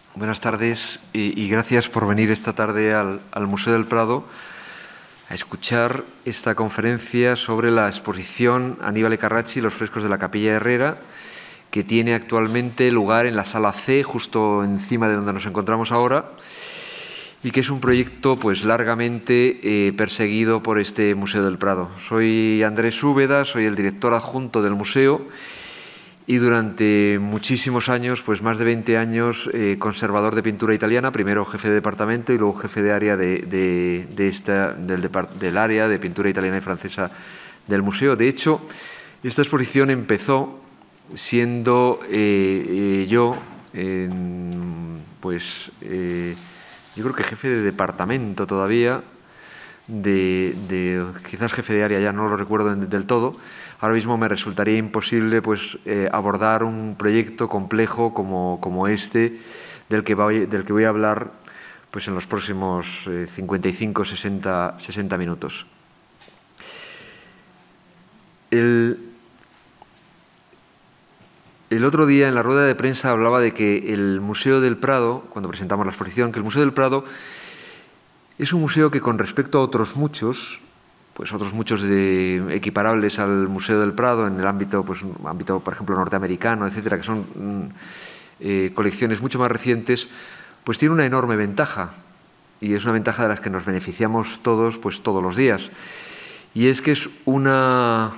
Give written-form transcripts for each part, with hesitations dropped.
Buenas tardes y gracias por venir esta tarde al Museo del Prado a escuchar esta conferencia sobre la exposición Aníbal Carracci y los frescos de la Capilla Herrera, que tiene actualmente lugar en la Sala C, justo encima de donde nos encontramos ahora, y que es un proyecto pues largamente perseguido por este Museo del Prado. Soy Andrés Úbeda, soy el director adjunto del museo y durante muchísimos años, pues más de 20 años, conservador de pintura italiana, primero jefe de departamento y luego jefe de área del área de pintura italiana y francesa del museo. De hecho, esta exposición empezó siendo yo creo que jefe de departamento todavía, quizás jefe de área, ya no lo recuerdo del todo. Ahora mismo me resultaría imposible abordar un proyecto complejo como este, del que voy a hablar pues, en los próximos 55-60 minutos. El otro día en la rueda de prensa hablaba de que el Museo del Prado, cuando presentamos la exposición, que el Museo del Prado es un museo que con respecto a otros muchos equiparables al Museo del Prado en el ámbito, por ejemplo, norteamericano, etcétera, que son colecciones mucho más recientes, pues tiene una enorme ventaja, y es una ventaja de las que nos beneficiamos todos, pues todos los días. Y es que es una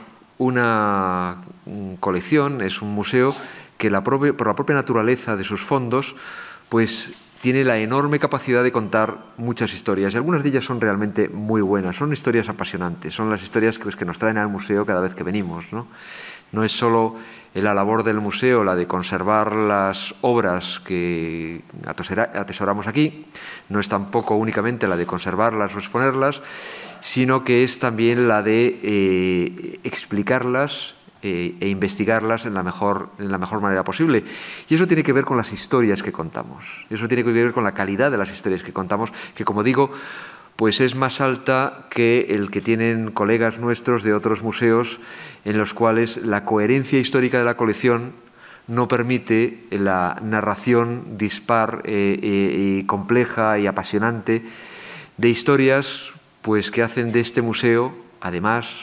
colección, es un museo que por la propia naturaleza de sus fondos, pues tiene la enorme capacidad de contar muchas historias, y algunas de ellas son realmente muy buenas, son historias apasionantes, son las historias que nos traen al museo cada vez que venimos, ¿no? No es solo la labor del museo la de conservar las obras que atesoramos aquí, no es tampoco únicamente la de conservarlas o exponerlas, sino que es también la de explicarlas e investigarlas en la mejor manera posible. Y eso tiene que ver con las historias que contamos. Eso tiene que ver con la calidad de las historias que contamos, que, como digo, pues es más alta que el que tienen colegas nuestros de otros museos, en los cuales la coherencia histórica de la colección no permite la narración dispar y compleja y apasionante de historias pues que hacen de este museo, además,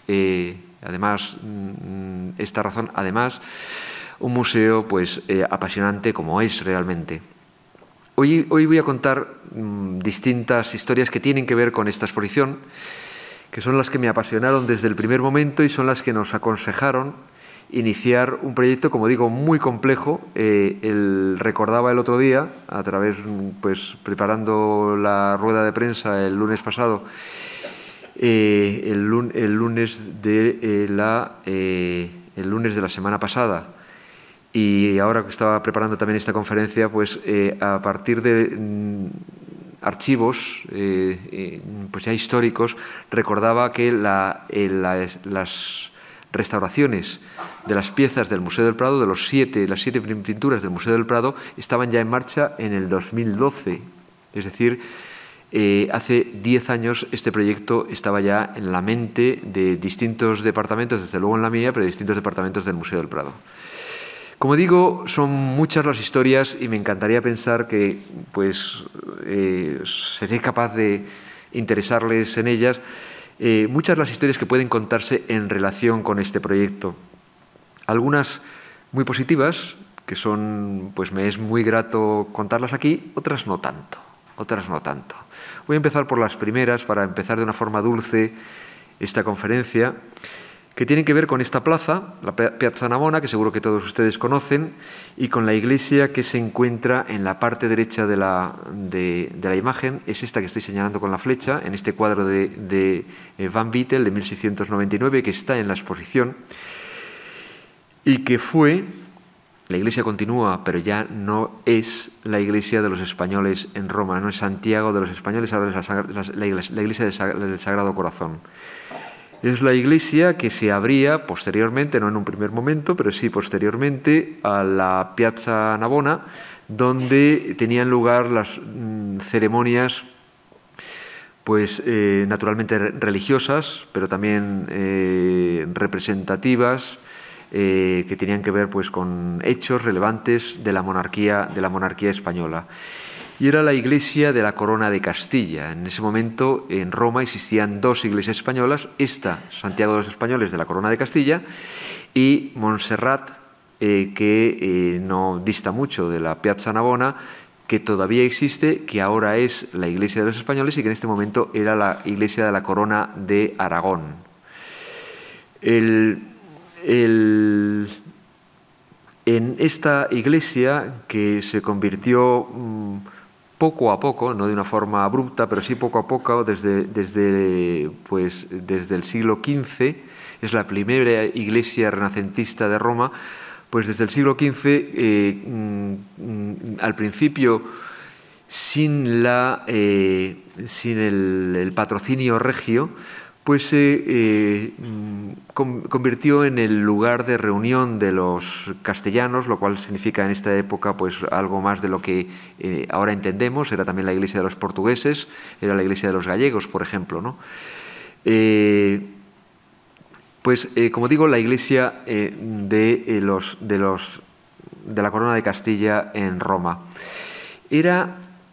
un museo pues apasionante como es realmente. Hoy voy a contar distintas historias que tienen que ver con esta exposición, que son las que me apasionaron desde el primer momento y son las que nos aconsejaron iniciar un proyecto, como digo, muy complejo. Recordaba el otro día, a través, pues preparando la rueda de prensa el lunes pasado, el lunes de la semana pasada, y ahora que estaba preparando también esta conferencia, pues a partir de archivos pues ya históricos, recordaba que las restauraciones de las piezas del Museo del Prado, de las siete pinturas del Museo del Prado, estaban ya en marcha en el 2012. Es decir, hace 10 años este proyecto estaba ya en la mente de distintos departamentos, desde luego en la mía, pero de distintos departamentos del Museo del Prado. Como digo, son muchas las historias y me encantaría pensar que pues, seré capaz de interesarles en ellas. Muchas las historias que pueden contarse en relación con este proyecto. Algunas muy positivas, que son, pues me es muy grato contarlas aquí, otras no tanto. Voy a empezar por las primeras, para empezar de una forma dulce esta conferencia, que tienen que ver con esta plaza, la Piazza Navona, que seguro que todos ustedes conocen, y con la iglesia que se encuentra en la parte derecha de la imagen. Es esta que estoy señalando con la flecha, en este cuadro de Van Beetel de 1699, que está en la exposición, y que fue... La iglesia continúa, pero ya no es la iglesia de los españoles en Roma, no es Santiago de los españoles, ahora es la iglesia del Sagrado Corazón. Es la iglesia que se abría posteriormente, no en un primer momento, pero sí posteriormente, a la Piazza Navona, donde tenían lugar las ceremonias, pues naturalmente religiosas, pero también representativas, que tenían que ver pues, con hechos relevantes de la monarquía española. Y era la iglesia de la Corona de Castilla. En ese momento en Roma existían dos iglesias españolas, esta, Santiago de los Españoles de la Corona de Castilla, y Montserrat, que no dista mucho de la Piazza Navona, que todavía existe, que ahora es la iglesia de los españoles y que en este momento era la iglesia de la Corona de Aragón. En esta iglesia, que se convirtió poco a poco, no de una forma abrupta, pero sí poco a poco, desde el siglo XV, es la primera iglesia renacentista de Roma, pues desde el siglo XV, al principio, sin el patrocinio regio, pues se convirtió en el lugar de reunión de los castellanos, lo cual significa en esta época pues algo más de lo que ahora entendemos. Era también la iglesia de los portugueses, era la iglesia de los gallegos, por ejemplo, ¿no? Como digo, la iglesia de la Corona de Castilla en Roma era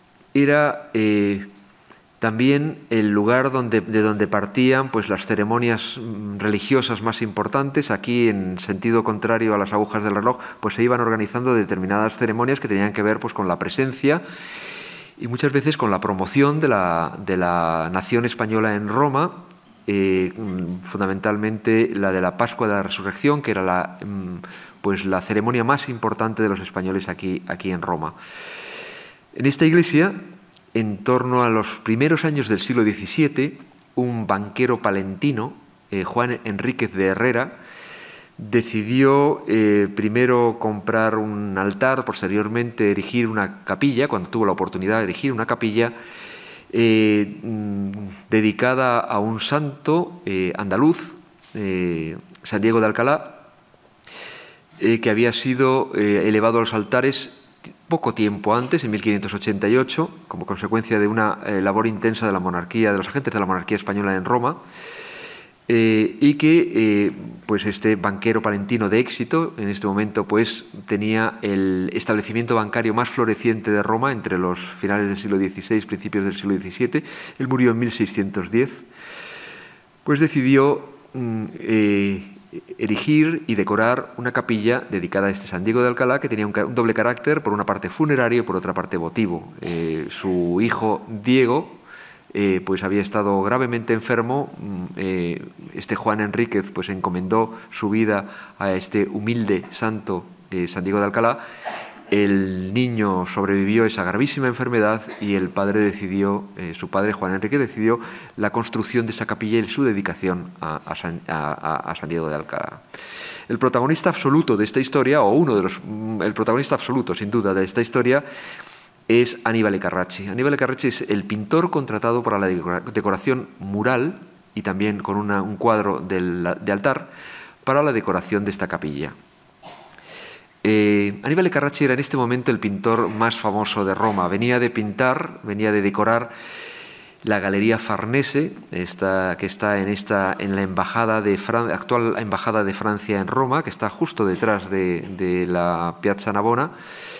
también el lugar de donde partían pues, las ceremonias religiosas más importantes. Aquí, en sentido contrario a las agujas del reloj, pues se iban organizando determinadas ceremonias que tenían que ver pues, con la presencia y muchas veces con la promoción de la nación española en Roma, fundamentalmente la de la Pascua de la Resurrección, que era la ceremonia más importante de los españoles aquí en Roma. En esta iglesia, en torno a los primeros años del siglo XVII, un banquero palentino, Juan Enríquez de Herrera, decidió primero comprar un altar, posteriormente erigir una capilla, cuando tuvo la oportunidad de erigir una capilla dedicada a un santo andaluz, San Diego de Alcalá, que había sido elevado a los altares poco tiempo antes, en 1588, como consecuencia de una labor intensa de la monarquía, de los agentes de la monarquía española en Roma, y que este banquero palentino de éxito, en este momento pues tenía el establecimiento bancario más floreciente de Roma entre los finales del siglo XVI, principios del siglo XVII. Él murió en 1610, pues decidió erigir y decorar una capilla dedicada a este San Diego de Alcalá, que tenía un doble carácter, por una parte funerario y por otra parte votivo. Su hijo Diego pues había estado gravemente enfermo. Este Juan Enríquez pues encomendó su vida a este humilde santo San Diego de Alcalá. El niño sobrevivió esa gravísima enfermedad y el padre decidió, su padre Juan Enrique decidió la construcción de esa capilla y su dedicación a San Diego de Alcalá. El protagonista absoluto de esta historia, o el protagonista absoluto sin duda de esta historia, es Aníbal Carracci. Aníbal Carracci es el pintor contratado para la decoración mural y también con un cuadro de altar para la decoración de esta capilla. Aníbal Carracci era en este momento el pintor más famoso de Roma. Venía de decorar la Galería Farnese, que está en la actual embajada de Francia en Roma, que está justo detrás de la Piazza Navona.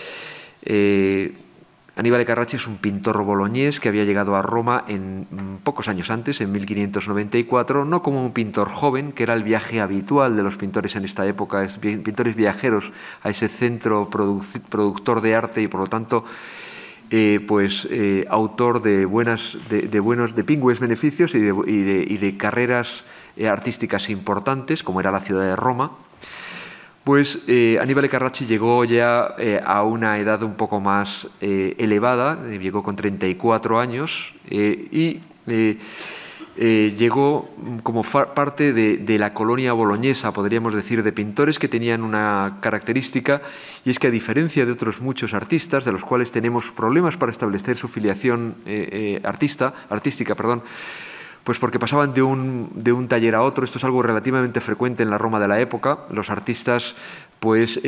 Aníbal Carracci es un pintor boloñés que había llegado a Roma pocos años antes, en 1594, no como un pintor joven, que era el viaje habitual de los pintores en esta época, pintores viajeros a ese centro productor de arte y, por lo tanto, autor de pingües beneficios y de carreras artísticas importantes, como era la ciudad de Roma. Pues Aníbal Carracci llegó ya a una edad un poco más elevada, llegó con 34 años y llegó como parte de la colonia boloñesa, podríamos decir, de pintores que tenían una característica, y es que, a diferencia de otros muchos artistas, de los cuales tenemos problemas para establecer su filiación artística, pues porque pasaban de un taller a otro. Esto es algo relativamente frecuente en la Roma de la época. Los artistas pues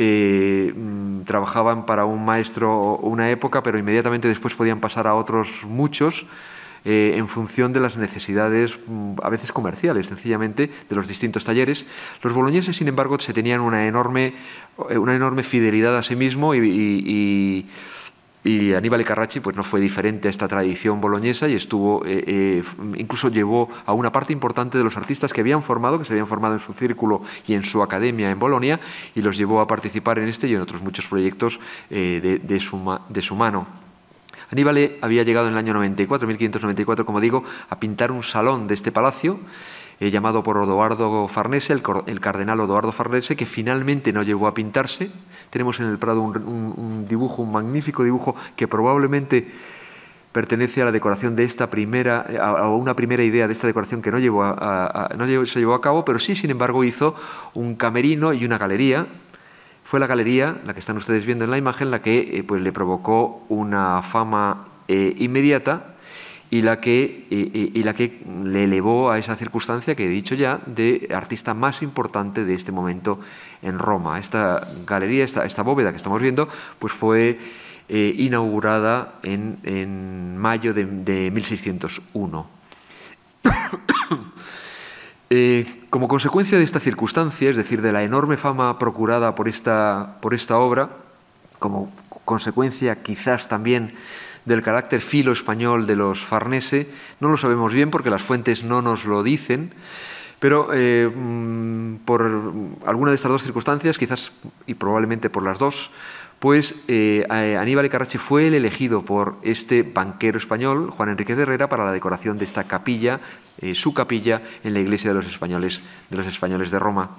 trabajaban para un maestro una época, pero inmediatamente después podían pasar a otros muchos. en función de las necesidades, a veces comerciales, sencillamente, de los distintos talleres. Los boloñeses, sin embargo, se tenían una enorme fidelidad a sí mismo y Aníbal Carracci pues no fue diferente a esta tradición boloñesa y incluso llevó a una parte importante de los artistas que se habían formado en su círculo y en su academia en Bolonia, y los llevó a participar en este y en otros muchos proyectos de su mano. Aníbal había llegado en el año 1594, como digo, a pintar un salón de este palacio, llamado por Odoardo Farnese, el cardenal Odoardo Farnese, que finalmente no llegó a pintarse. Tenemos en el Prado un dibujo, un magnífico dibujo, que probablemente pertenece a la decoración de esta primera, a una primera idea de esta decoración que no se llevó a cabo, pero sí, sin embargo, hizo un camerino y una galería. Fue la galería, la que están ustedes viendo en la imagen, la que pues, le provocó una fama inmediata y la que le elevó a esa circunstancia que he dicho ya de artista más importante de este momento en Roma. Esta galería, esta bóveda que estamos viendo, pues fue inaugurada en mayo de 1601. Como consecuencia de esta circunstancia, es decir, de la enorme fama procurada por esta obra, como consecuencia quizás también del carácter filo-español de los Farnese, no lo sabemos bien porque las fuentes no nos lo dicen, pero por alguna de estas dos circunstancias, quizás y probablemente por las dos, pues Aníbal Carracci fue el elegido por este banquero español, Juan Enriquez de Herrera, para la decoración de esta capilla, su capilla, en la iglesia de los españoles de Roma.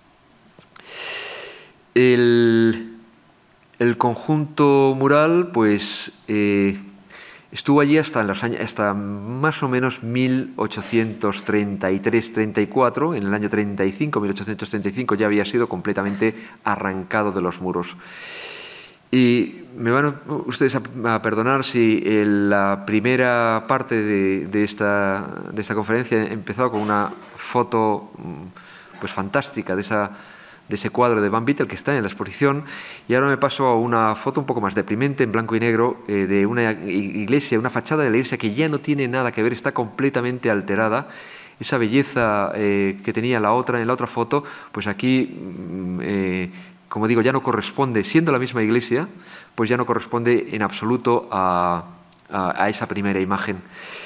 El conjunto mural, pues, estuvo allí hasta más o menos 1833-34. En el año 1835 ya había sido completamente arrancado de los muros. Y me van ustedes a perdonar si la primera parte de esta conferencia empezó con una foto pues fantástica de ese cuadro de Van Vittel que está en la exposición, y ahora me paso a una foto un poco más deprimente, en blanco y negro, de una iglesia, una fachada de la iglesia que ya no tiene nada que ver, está completamente alterada. Esa belleza que tenía en la otra foto, pues aquí, como digo, ya no corresponde, siendo la misma iglesia, pues ya no corresponde en absoluto a esa primera imagen.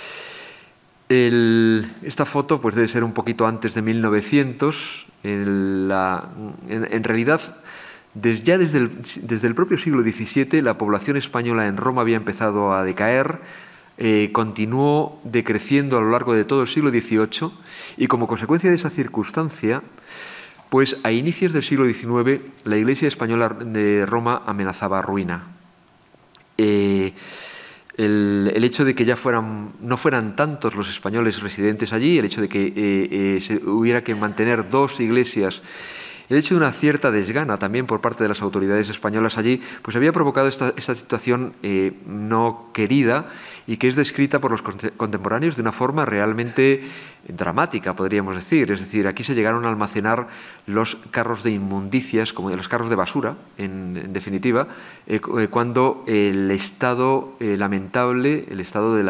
Esta foto pues debe ser un poquito antes de 1900. En realidad, desde el propio siglo XVII, la población española en Roma había empezado a decaer, continuó decreciendo a lo largo de todo el siglo XVIII, y como consecuencia de esa circunstancia, pues a inicios del siglo XIX la Iglesia española de Roma amenazaba ruina. El hecho de que ya no fueran tantos los españoles residentes allí, el hecho de que se hubiera que mantener dos iglesias, el hecho de una cierta desgana también por parte de las autoridades españolas allí, pues había provocado esta situación no querida, y que es descrita por los contemporáneos de una forma realmente dramática, podríamos decir. Es decir, aquí se llegaron a almacenar los carros de inmundicias, como los carros de basura, en definitiva, cuando el estado lamentable, el estado de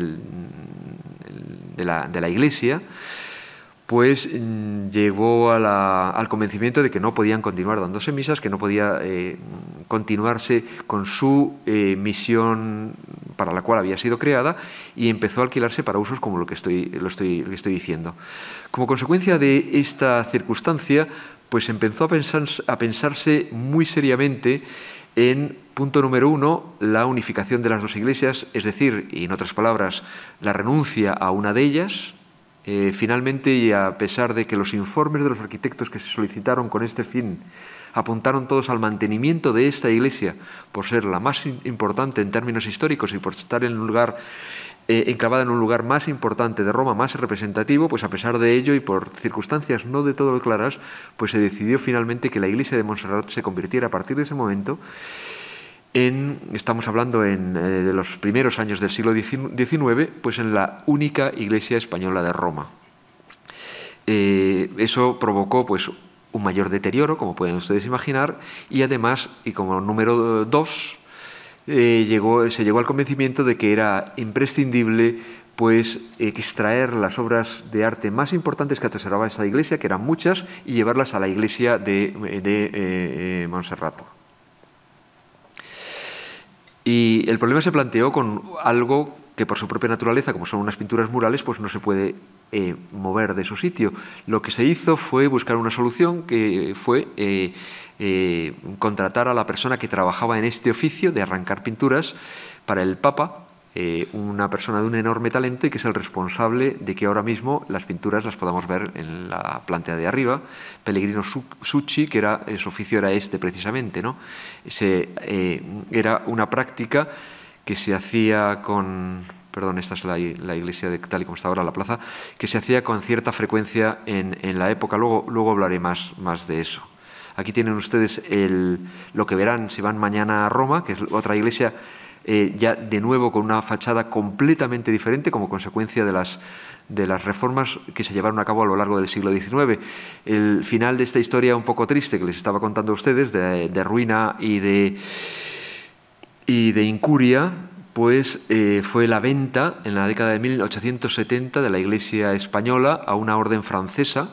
la Iglesia, pues llegó al convencimiento de que no podían continuar dándose misas, que no podía continuarse con su misión para la cual había sido creada, y empezó a alquilarse para usos como lo que estoy diciendo. Como consecuencia de esta circunstancia, pues empezó a pensarse muy seriamente en, punto número 1, la unificación de las dos iglesias, es decir, y en otras palabras, la renuncia a una de ellas. Finalmente, y a pesar de que los informes de los arquitectos que se solicitaron con este fin apuntaron todos al mantenimiento de esta iglesia por ser la más importante en términos históricos y por estar enclavada en un lugar más importante de Roma, más representativo, pues a pesar de ello y por circunstancias no de todo claras, pues se decidió finalmente que la iglesia de Montserrat se convirtiera a partir de ese momento estamos hablando de los primeros años del siglo XIX, pues en la única iglesia española de Roma. Eso provocó pues un mayor deterioro, como pueden ustedes imaginar, y además, y como número 2, se llegó al convencimiento de que era imprescindible pues extraer las obras de arte más importantes que atesoraba esa iglesia, que eran muchas, y llevarlas a la iglesia de Monserrato. Y el problema se planteó con algo que por su propia naturaleza, como son unas pinturas murales, pues no se puede mover de su sitio. Lo que se hizo fue buscar una solución, que fue contratar a la persona que trabajaba en este oficio de arrancar pinturas para el Papa, una persona de un enorme talento y que es el responsable de que ahora mismo las pinturas las podamos ver en la planta de arriba. Pellegrino Succi, que su oficio era este precisamente, ¿no? Era una práctica que se hacía con... Perdón, esta es la iglesia tal y como está ahora la plaza, que se hacía con cierta frecuencia en la época. Luego hablaré más de eso. Aquí tienen ustedes lo que verán si van mañana a Roma, que es otra iglesia ya de nuevo con una fachada completamente diferente como consecuencia de las reformas que se llevaron a cabo a lo largo del siglo XIX. El final de esta historia un poco triste que les estaba contando a ustedes, de ruina y de incuria, pues fue la venta en la década de 1870 de la Iglesia española a una orden francesa,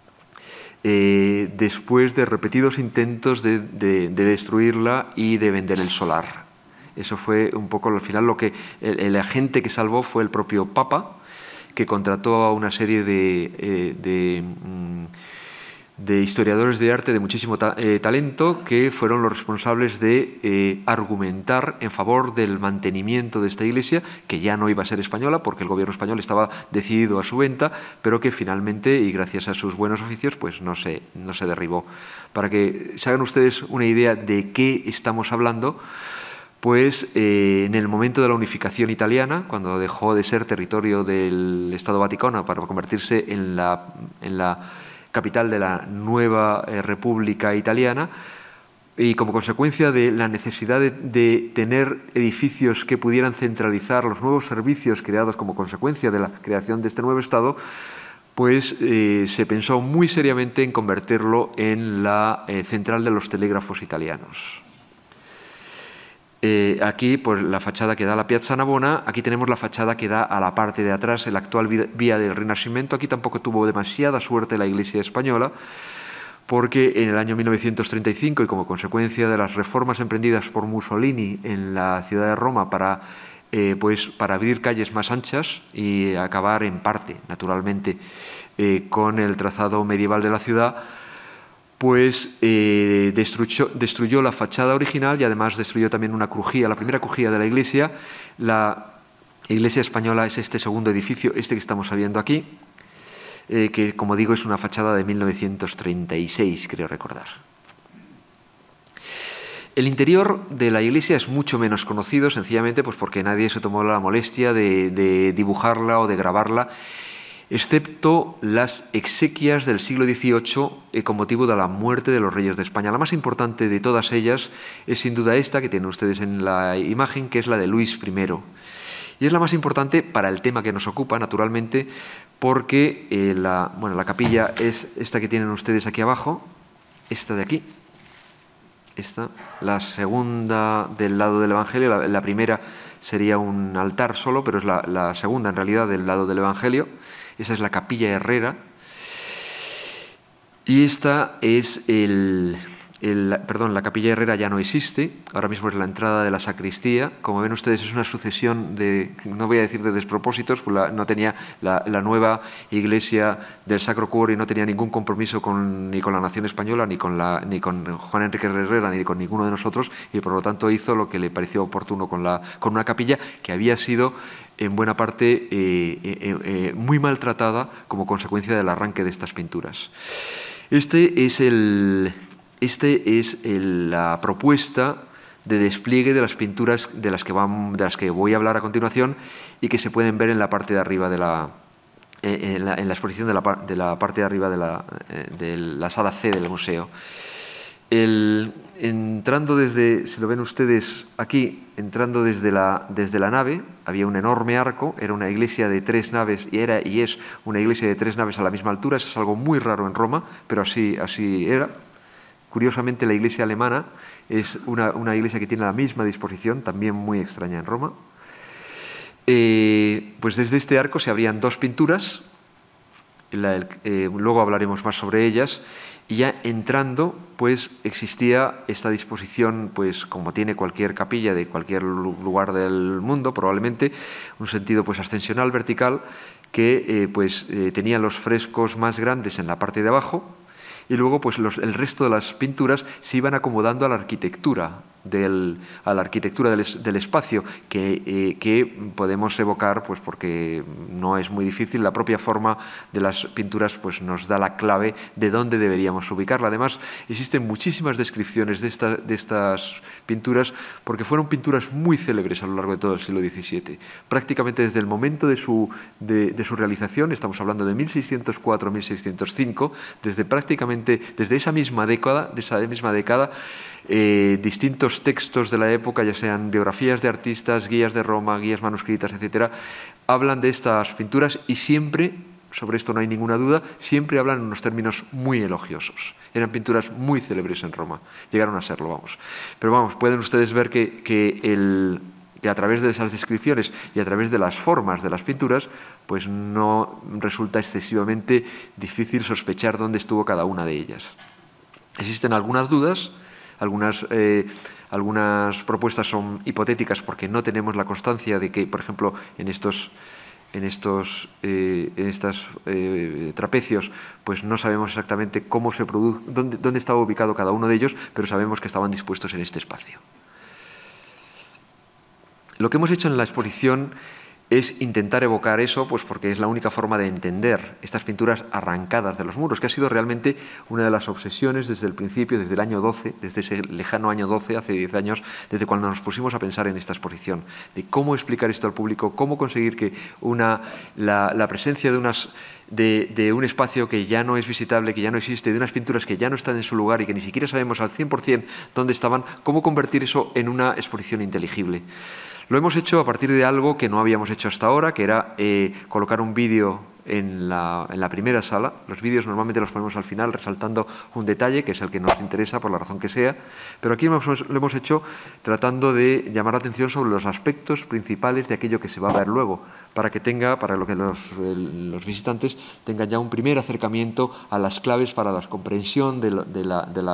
después de repetidos intentos de destruirla y de vender el solar. Eso fue un poco al final lo que el agente que salvó fue el propio Papa, que contrató a una serie de historiadores de arte de muchísimo talento, que fueron los responsables de argumentar en favor del mantenimiento de esta iglesia, que ya no iba a ser española porque el gobierno español estaba decidido a su venta, pero que finalmente, y gracias a sus buenos oficios, pues no se derribó. Para que se hagan ustedes una idea de qué estamos hablando, pues en el momento de la unificación italiana, cuando dejó de ser territorio del Estado Vaticano para convertirse en la capital de la nueva República Italiana, y como consecuencia de la necesidad de tener edificios que pudieran centralizar los nuevos servicios creados como consecuencia de la creación de este nuevo Estado, pues se pensó muy seriamente en convertirlo en la central de los telégrafos italianos. Aquí, pues la fachada que da a la Piazza Navona. Aquí tenemos la fachada que da a la parte de atrás, la actual vía del Rinascimento. Aquí tampoco tuvo demasiada suerte la Iglesia española, porque en el año 1935, y como consecuencia de las reformas emprendidas por Mussolini en la ciudad de Roma para abrir calles más anchas y acabar en parte, naturalmente, con el trazado medieval de la ciudad, pues destruyó la fachada original y además destruyó también una crujía, la primera crujía de la iglesia. La iglesia española es este segundo edificio, este que estamos viendo aquí, que, como digo, es una fachada de 1936, creo recordar. El interior de la iglesia es mucho menos conocido, sencillamente pues porque nadie se tomó la molestia de dibujarla o de grabarla, excepto las exequias del siglo XVIII con motivo de la muerte de los reyes de España. La más importante de todas ellas es sin duda esta, que tienen ustedes en la imagen, que es la de Luis I. Y es la más importante para el tema que nos ocupa, naturalmente, porque la capilla es esta que tienen ustedes aquí abajo, esta de aquí, esta, la segunda del lado del Evangelio. La primera sería un altar solo, pero es la segunda en realidad del lado del Evangelio. Esa es la capilla Herrera. Y esta es la capilla Herrera ya no existe, ahora mismo es la entrada de la sacristía. Como ven ustedes, es una sucesión no voy a decir de despropósitos, pues no tenía la nueva iglesia del Sacro Cuore, no tenía ningún compromiso ni con la nación española, ni con Juan Enrique Herrera, ni con ninguno de nosotros, y por lo tanto hizo lo que le pareció oportuno con una capilla que había sido en buena parte muy maltratada como consecuencia del arranque de estas pinturas. Este es la propuesta de despliegue de las pinturas de las que voy a hablar a continuación y que se pueden ver en la parte de arriba en la exposición de la parte de arriba de la sala C del museo. Entrando si lo ven ustedes aquí, entrando desde la nave, había un enorme arco, era una iglesia de 3 naves, y es una iglesia de 3 naves a la misma altura. Eso es algo muy raro en Roma, pero así era. Curiosamente, la iglesia alemana es una iglesia que tiene la misma disposición, también muy extraña en Roma. Pues desde este arco se abrían dos pinturas, luego hablaremos más sobre ellas, y ya entrando, pues existía esta disposición, pues como tiene cualquier capilla de cualquier lugar del mundo, probablemente, un sentido pues ascensional, vertical, que tenía los frescos más grandes en la parte de abajo, y luego pues el resto de las pinturas se iban acomodando a la arquitectura del espacio que podemos evocar, pues porque no es muy difícil, la propia forma de las pinturas pues nos da la clave de dónde deberíamos ubicarla. Además, existen muchísimas descripciones de estas pinturas porque fueron pinturas muy célebres a lo largo de todo el siglo XVII. Prácticamente desde el momento de su realización, estamos hablando de 1604-1605, desde esa misma década, distintos textos de la época, ya sean biografías de artistas, guías de Roma, guías manuscritas, etcétera, hablan de estas pinturas y siempre, sobre esto no hay ninguna duda, siempre hablan en unos términos muy elogiosos. Eran pinturas muy célebres en Roma, llegaron a serlo, vamos. Pero vamos, pueden ustedes ver que a través de esas descripciones y a través de las formas de las pinturas, pues no resulta excesivamente difícil sospechar dónde estuvo cada una de ellas. Existen algunas dudas, algunas propuestas son hipotéticas porque no tenemos la constancia de que, por ejemplo, en estos trapecios, pues no sabemos exactamente cómo se produce, dónde estaba ubicado cada uno de ellos, pero sabemos que estaban dispuestos en este espacio. Lo que hemos hecho en la exposición es intentar evocar eso, pues porque es la única forma de entender estas pinturas arrancadas de los muros, que ha sido realmente una de las obsesiones desde el principio, desde el año 12, desde ese lejano año 12, hace 10 años, desde cuando nos pusimos a pensar en esta exposición, de cómo explicar esto al público, cómo conseguir que la presencia de un espacio que ya no es visitable, que ya no existe, de unas pinturas que ya no están en su lugar y que ni siquiera sabemos al 100% dónde estaban, cómo convertir eso en una exposición inteligible. Lo hemos hecho a partir de algo que no habíamos hecho hasta ahora, que era colocar un vídeo en la primera sala. Los vídeos normalmente los ponemos al final resaltando un detalle, que es el que nos interesa por la razón que sea, pero aquí lo hemos hecho tratando de llamar la atención sobre los aspectos principales de aquello que se va a ver luego, para que los visitantes tengan ya un primer acercamiento a las claves para la comprensión de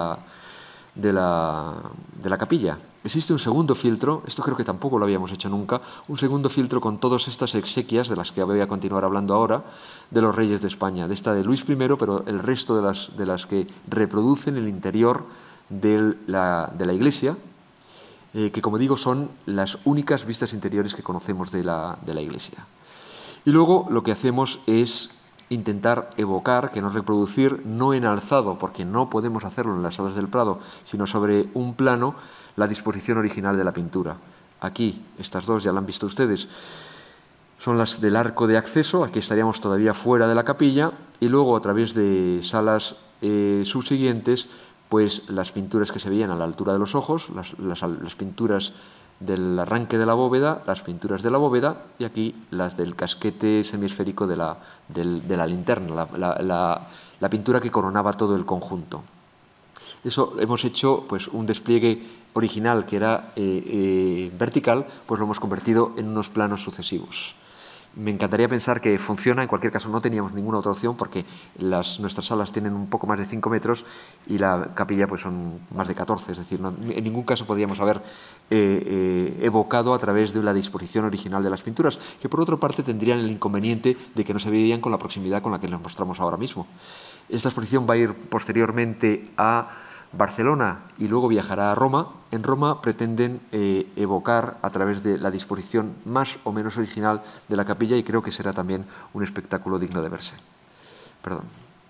la capilla. Existe un segundo filtro, esto creo que tampoco lo habíamos hecho nunca, un segundo filtro con todas estas exequias, de las que voy a continuar hablando ahora, de los reyes de España, de esta de Luis I, pero el resto de las que reproducen el interior de la iglesia, que como digo son las únicas vistas interiores que conocemos de la iglesia. Y luego lo que hacemos es intentar evocar, que no reproducir, no en alzado, porque no podemos hacerlo en las salas del Prado, sino sobre un plano, la disposición original de la pintura. Aquí, estas dos ya la han visto ustedes, son las del arco de acceso, aquí estaríamos todavía fuera de la capilla, y luego a través de salas subsiguientes, pues las pinturas que se veían a la altura de los ojos, las pinturas del arranque de la bóveda, las pinturas de la bóveda y aquí las del casquete semiesférico de la linterna, la pintura que coronaba todo el conjunto. Eso hemos hecho pues un despliegue original que era vertical, pues lo hemos convertido en unos planos sucesivos. Me encantaría pensar que funciona, en cualquier caso no teníamos ninguna otra opción porque nuestras salas tienen un poco más de 5 metros y la capilla pues son más de 14, es decir, en ningún caso podríamos haber evocado a través de la disposición original de las pinturas, que por otra parte tendrían el inconveniente de que no se verían con la proximidad con la que les mostramos ahora mismo. Esta exposición va a ir posteriormente a Barcelona y luego viajará a Roma. En Roma pretenden evocar a través de la disposición más o menos original de la capilla y creo que será también un espectáculo digno de verse. Perdón.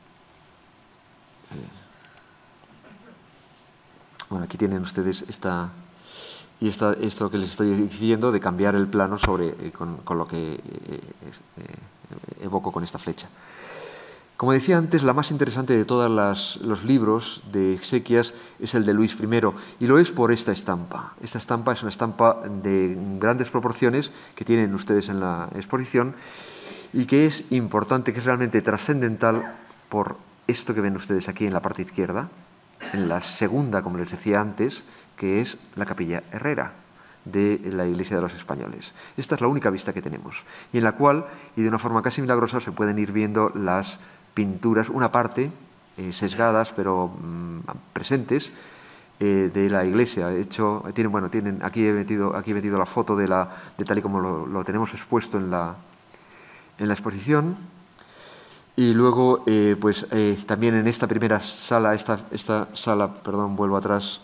Bueno, aquí tienen ustedes esto que les estoy diciendo de cambiar el plano con lo que evoco con esta flecha. Como decía antes, la más interesante de todos los libros de exequias es el de Luis I, y lo es por esta estampa. Esta estampa es una estampa de grandes proporciones que tienen ustedes en la exposición y que es importante, que es realmente trascendental por esto que ven ustedes aquí en la parte izquierda, en la segunda, como les decía antes, que es la capilla Herrera. de la Iglesia de los Españoles. Esta es la única vista que tenemos, y en la cual, y de una forma casi milagrosa, se pueden ir viendo las pinturas, una parte, sesgadas, pero presentes, de la iglesia. Tienen, aquí he metido la foto de tal y como lo tenemos expuesto en la exposición. Y luego, también en esta primera sala, esta sala, perdón, vuelvo atrás,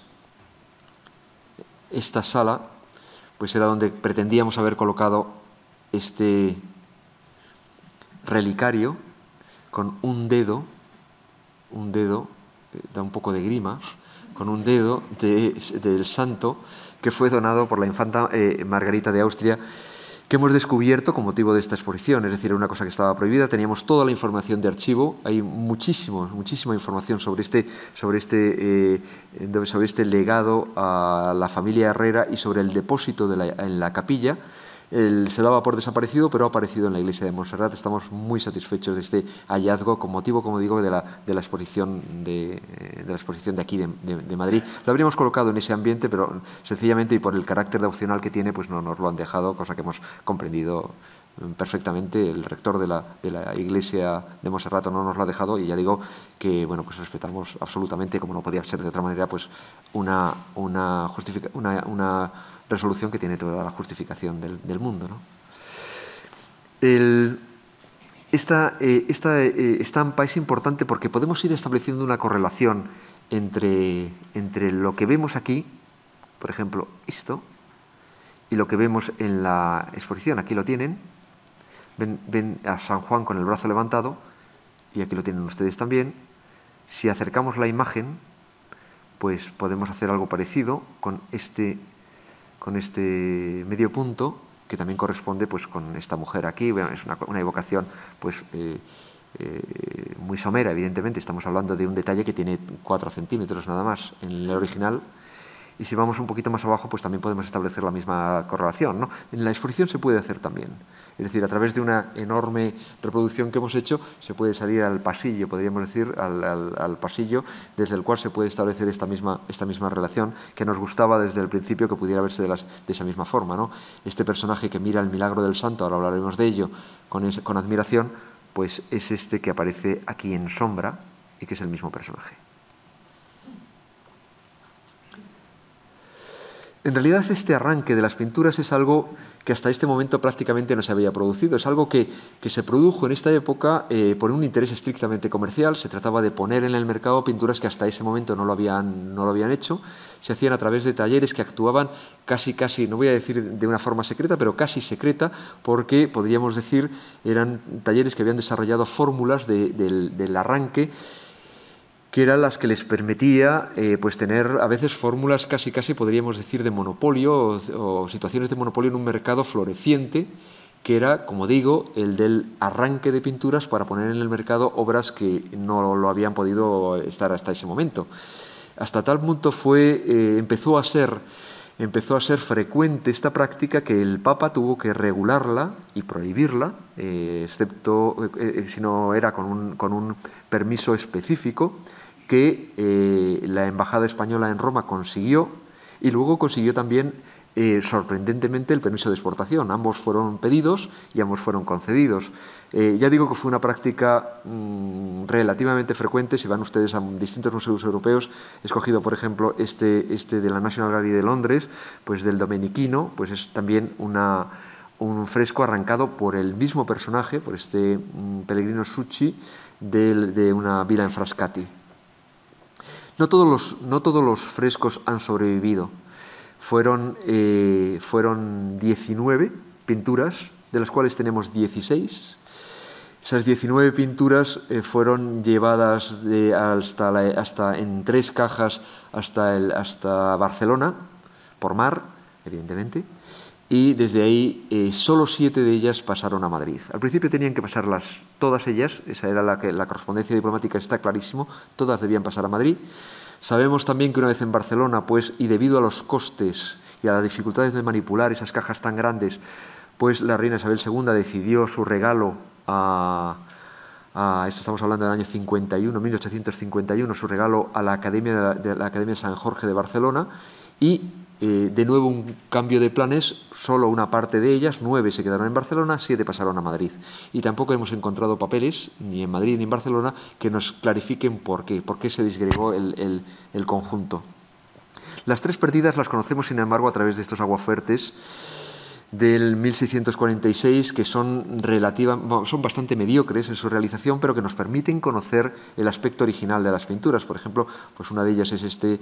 esta sala, pues era donde pretendíamos haber colocado este relicario con un dedo, da un poco de grima, con un dedo del santo que fue donado por la infanta Margarita de Austria, que hemos descubierto con motivo de esta exposición. Es decir, era una cosa que estaba prohibida, teníamos toda la información de archivo, hay muchísima información sobre este legado a la familia Herrera y sobre el depósito en la capilla. Se daba por desaparecido, pero ha aparecido en la iglesia de Montserrat. Estamos muy satisfechos de este hallazgo con motivo, como digo, de la exposición de aquí de Madrid. Lo habríamos colocado en ese ambiente, pero sencillamente y por el carácter opcional que tiene, pues no nos lo han dejado, cosa que hemos comprendido perfectamente. El rector de la iglesia de Montserrat no nos lo ha dejado, y ya digo que bueno, pues respetamos absolutamente, como no podía ser de otra manera, pues una resolución que tiene toda la justificación del mundo, ¿no? Esta estampa es importante porque podemos ir estableciendo una correlación entre lo que vemos aquí, por ejemplo, esto, y lo que vemos en la exposición. Aquí lo tienen, ven a San Juan con el brazo levantado, y aquí lo tienen ustedes también. Si acercamos la imagen, pues podemos hacer algo parecido con este medio punto, que también corresponde pues con esta mujer aquí. Bueno, es una evocación pues muy somera, evidentemente. Estamos hablando de un detalle que tiene 4 centímetros nada más en el original, y si vamos un poquito más abajo, pues también podemos establecer la misma correlación, ¿no? En la exposición se puede hacer también. Es decir, a través de una enorme reproducción que hemos hecho, se puede salir al pasillo, podríamos decir, al pasillo, desde el cual se puede establecer esta misma relación, que nos gustaba desde el principio que pudiera verse de esa misma forma, ¿no? Este personaje que mira el milagro del santo, ahora hablaremos de ello, con admiración, pues es este que aparece aquí en sombra y que es el mismo personaje. En realidad, este arranque de las pinturas es algo que hasta este momento prácticamente no se había producido. Es algo que se produjo en esta época por un interés estrictamente comercial. Se trataba de poner en el mercado pinturas que hasta ese momento no lo habían hecho. Se hacían a través de talleres que actuaban casi, no voy a decir de una forma secreta, pero casi secreta, porque podríamos decir eran talleres que habían desarrollado fórmulas del arranque, que eran las que les permitía pues tener a veces fórmulas casi podríamos decir de monopolio o situaciones de monopolio en un mercado floreciente, que era, como digo, el del arranque de pinturas para poner en el mercado obras que no lo habían podido estar hasta ese momento. Hasta tal punto empezó a ser frecuente esta práctica que el Papa tuvo que regularla y prohibirla, excepto si no era con un permiso específico que la Embajada Española en Roma consiguió, y luego consiguió también sorprendentemente el permiso de exportación. Ambos fueron pedidos y ambos fueron concedidos. Ya digo que fue una práctica relativamente frecuente. Si van ustedes a distintos museos europeos, he escogido por ejemplo este de la National Gallery de Londres, pues del Domenichino, pues es también un fresco arrancado por el mismo personaje, por este Pellegrino Succi de una villa en Frascati. No todos los frescos han sobrevivido. Fueron 19 pinturas, de las cuales tenemos 16. Esas 19 pinturas fueron llevadas hasta en 3 cajas hasta Barcelona, por mar, evidentemente, y desde ahí solo 7 de ellas pasaron a Madrid. Al principio tenían que pasarlas todas ellas, esa era la correspondencia diplomática, está clarísimo, todas debían pasar a Madrid. Sabemos también que una vez en Barcelona, pues, y debido a los costes y a las dificultades de manipular esas cajas tan grandes, pues la reina Isabel II decidió su regalo esto estamos hablando del año 1851, su regalo a la Academia de San Jorge de Barcelona, y de nuevo un cambio de planes, solo una parte de ellas, 9 se quedaron en Barcelona, 7 pasaron a Madrid. Y tampoco hemos encontrado papeles, ni en Madrid ni en Barcelona, que nos clarifiquen por qué se disgregó el conjunto. Las 3 perdidas las conocemos, sin embargo, a través de estos aguafuertes del 1646, que son bastante mediocres en su realización, pero que nos permiten conocer el aspecto original de las pinturas. Por ejemplo, pues una de ellas es este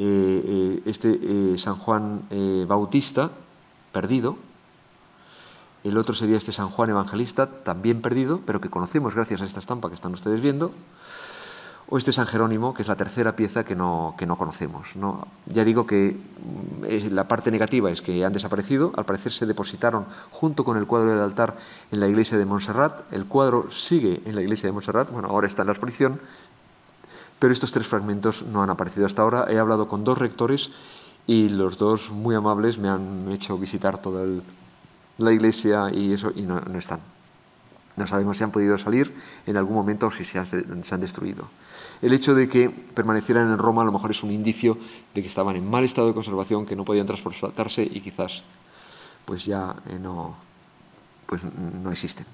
San Juan Bautista, perdido. El otro sería este San Juan Evangelista, también perdido, pero que conocemos gracias a esta estampa que están ustedes viendo. O este San Jerónimo, que es la tercera pieza que no conocemos, ¿no? Ya digo que la parte negativa es que han desaparecido. Al parecer se depositaron junto con el cuadro del altar en la iglesia de Montserrat. El cuadro sigue en la iglesia de Montserrat, bueno, ahora está en la exposición, pero estos 3 fragmentos no han aparecido hasta ahora. He hablado con 2 rectores y los 2, muy amables, me han hecho visitar toda la iglesia y no están. No sabemos si han podido salir en algún momento o si se han destruido. El hecho de que permanecieran en Roma a lo mejor es un indicio de que estaban en mal estado de conservación, que no podían transportarse y quizás pues ya no existen.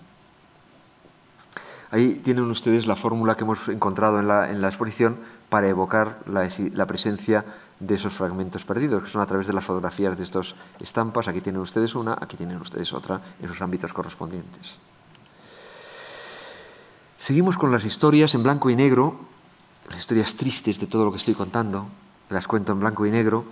Ahí tienen ustedes la fórmula que hemos encontrado en la exposición para evocar la presencia de esos fragmentos perdidos, que son a través de las fotografías de estas estampas. Aquí tienen ustedes una, aquí tienen ustedes otra, en sus ámbitos correspondientes. Seguimos con las historias en blanco y negro, las historias tristes de todo lo que estoy contando, las cuento en blanco y negro.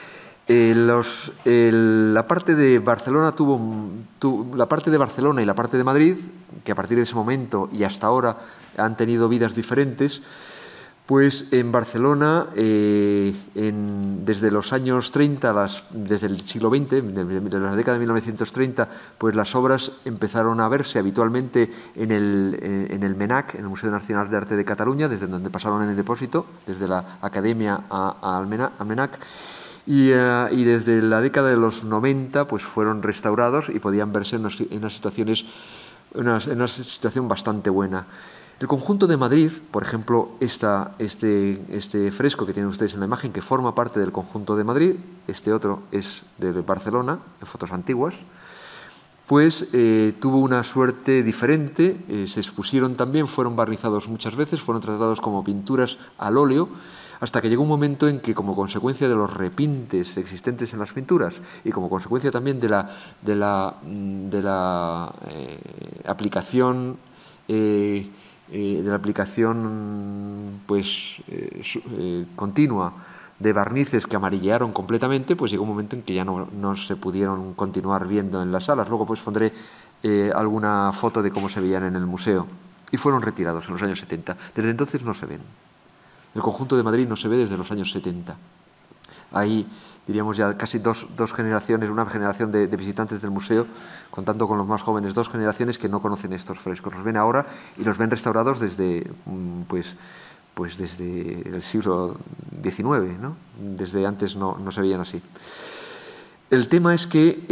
La parte de Barcelona la parte de Barcelona y la parte de Madrid, que a partir de ese momento y hasta ahora han tenido vidas diferentes. Pues en Barcelona, desde los años 30, desde el siglo XX, de la década de 1930, pues las obras empezaron a verse habitualmente en el MNAC, en el Museo Nacional de Arte de Cataluña, desde donde pasaron en el depósito, desde la Academia al MNAC. Y desde la década de los 90 pues fueron restaurados y podían verse en una situación bastante buena. El conjunto de Madrid, por ejemplo, este fresco que tienen ustedes en la imagen, que forma parte del conjunto de Madrid, este otro es de Barcelona, en fotos antiguas, pues tuvo una suerte diferente, se expusieron también, fueron barnizados muchas veces, fueron tratados como pinturas al óleo, hasta que llegó un momento en que, como consecuencia de los repintes existentes en las pinturas y como consecuencia también de la aplicación continua de barnices que amarillearon completamente, pues llegó un momento en que ya no se pudieron continuar viendo en las salas. Luego pues pondré alguna foto de cómo se veían en el museo. Y fueron retirados en los años 70. Desde entonces no se ven. El conjunto de Madrid no se ve desde los años 70. Hay, diríamos ya, casi dos generaciones, una generación de visitantes del museo, contando con los más jóvenes, 2 generaciones que no conocen estos frescos. Los ven ahora y los ven restaurados desde, pues desde el siglo XIX, ¿no? Desde antes no se veían así. El tema es que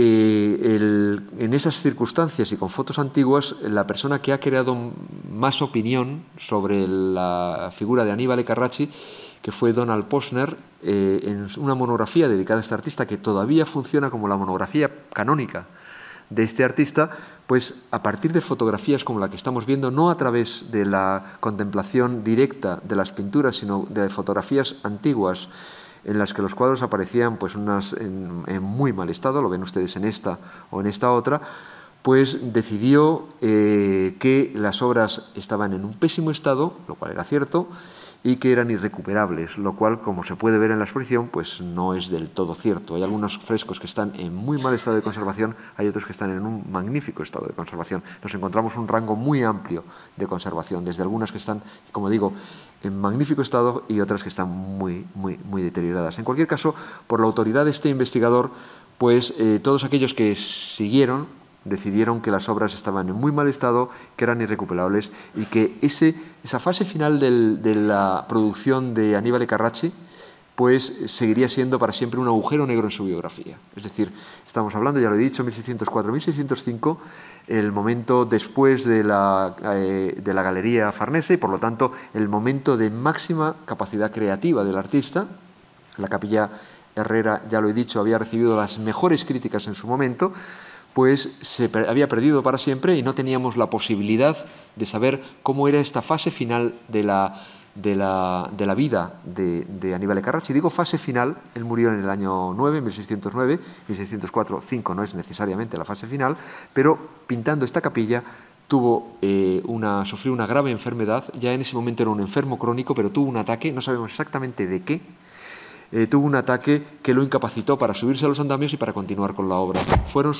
en esas circunstancias y con fotos antiguas, la persona que ha creado más opinión sobre la figura de Annibale Carracci, que fue Donald Posner, en una monografía dedicada a este artista, que todavía funciona como la monografía canónica de este artista, pues a partir de fotografías como la que estamos viendo, no a través de la contemplación directa de las pinturas, sino de fotografías antiguas, en las que los cuadros aparecían pues en muy mal estado, lo ven ustedes en esta o en esta otra, pues decidió que las obras estaban en un pésimo estado, lo cual era cierto, y que eran irrecuperables, lo cual, como se puede ver en la exposición, pues no es del todo cierto. Hay algunos frescos que están en muy mal estado de conservación, hay otros que están en un magnífico estado de conservación. Nos encontramos un rango muy amplio de conservación, desde algunas que están, como digo, en magnífico estado y otras que están muy deterioradas. En cualquier caso, por la autoridad de este investigador, pues todos aquellos que siguieron decidieron que las obras estaban en muy mal estado, que eran irrecuperables y que esa fase final de la producción de Annibale Carracci pues seguiría siendo para siempre un agujero negro en su biografía. Es decir, estamos hablando, ya lo he dicho, 1604-1605, el momento después de la Galería Farnese y por lo tanto el momento de máxima capacidad creativa del artista. La capilla Herrera, ya lo he dicho, había recibido las mejores críticas en su momento, pues había perdido para siempre y no teníamos la posibilidad de saber cómo era esta fase final de la vida de Aníbal de Carracci. Digo fase final, él murió en el año 9, 1609, 1604, 5 no es necesariamente la fase final, pero pintando esta capilla sufrió una grave enfermedad. Ya en ese momento era un enfermo crónico, pero tuvo un ataque, no sabemos exactamente de qué. Tuvo un ataque que lo incapacitó para subirse a los andamios y para continuar con la obra. Fueron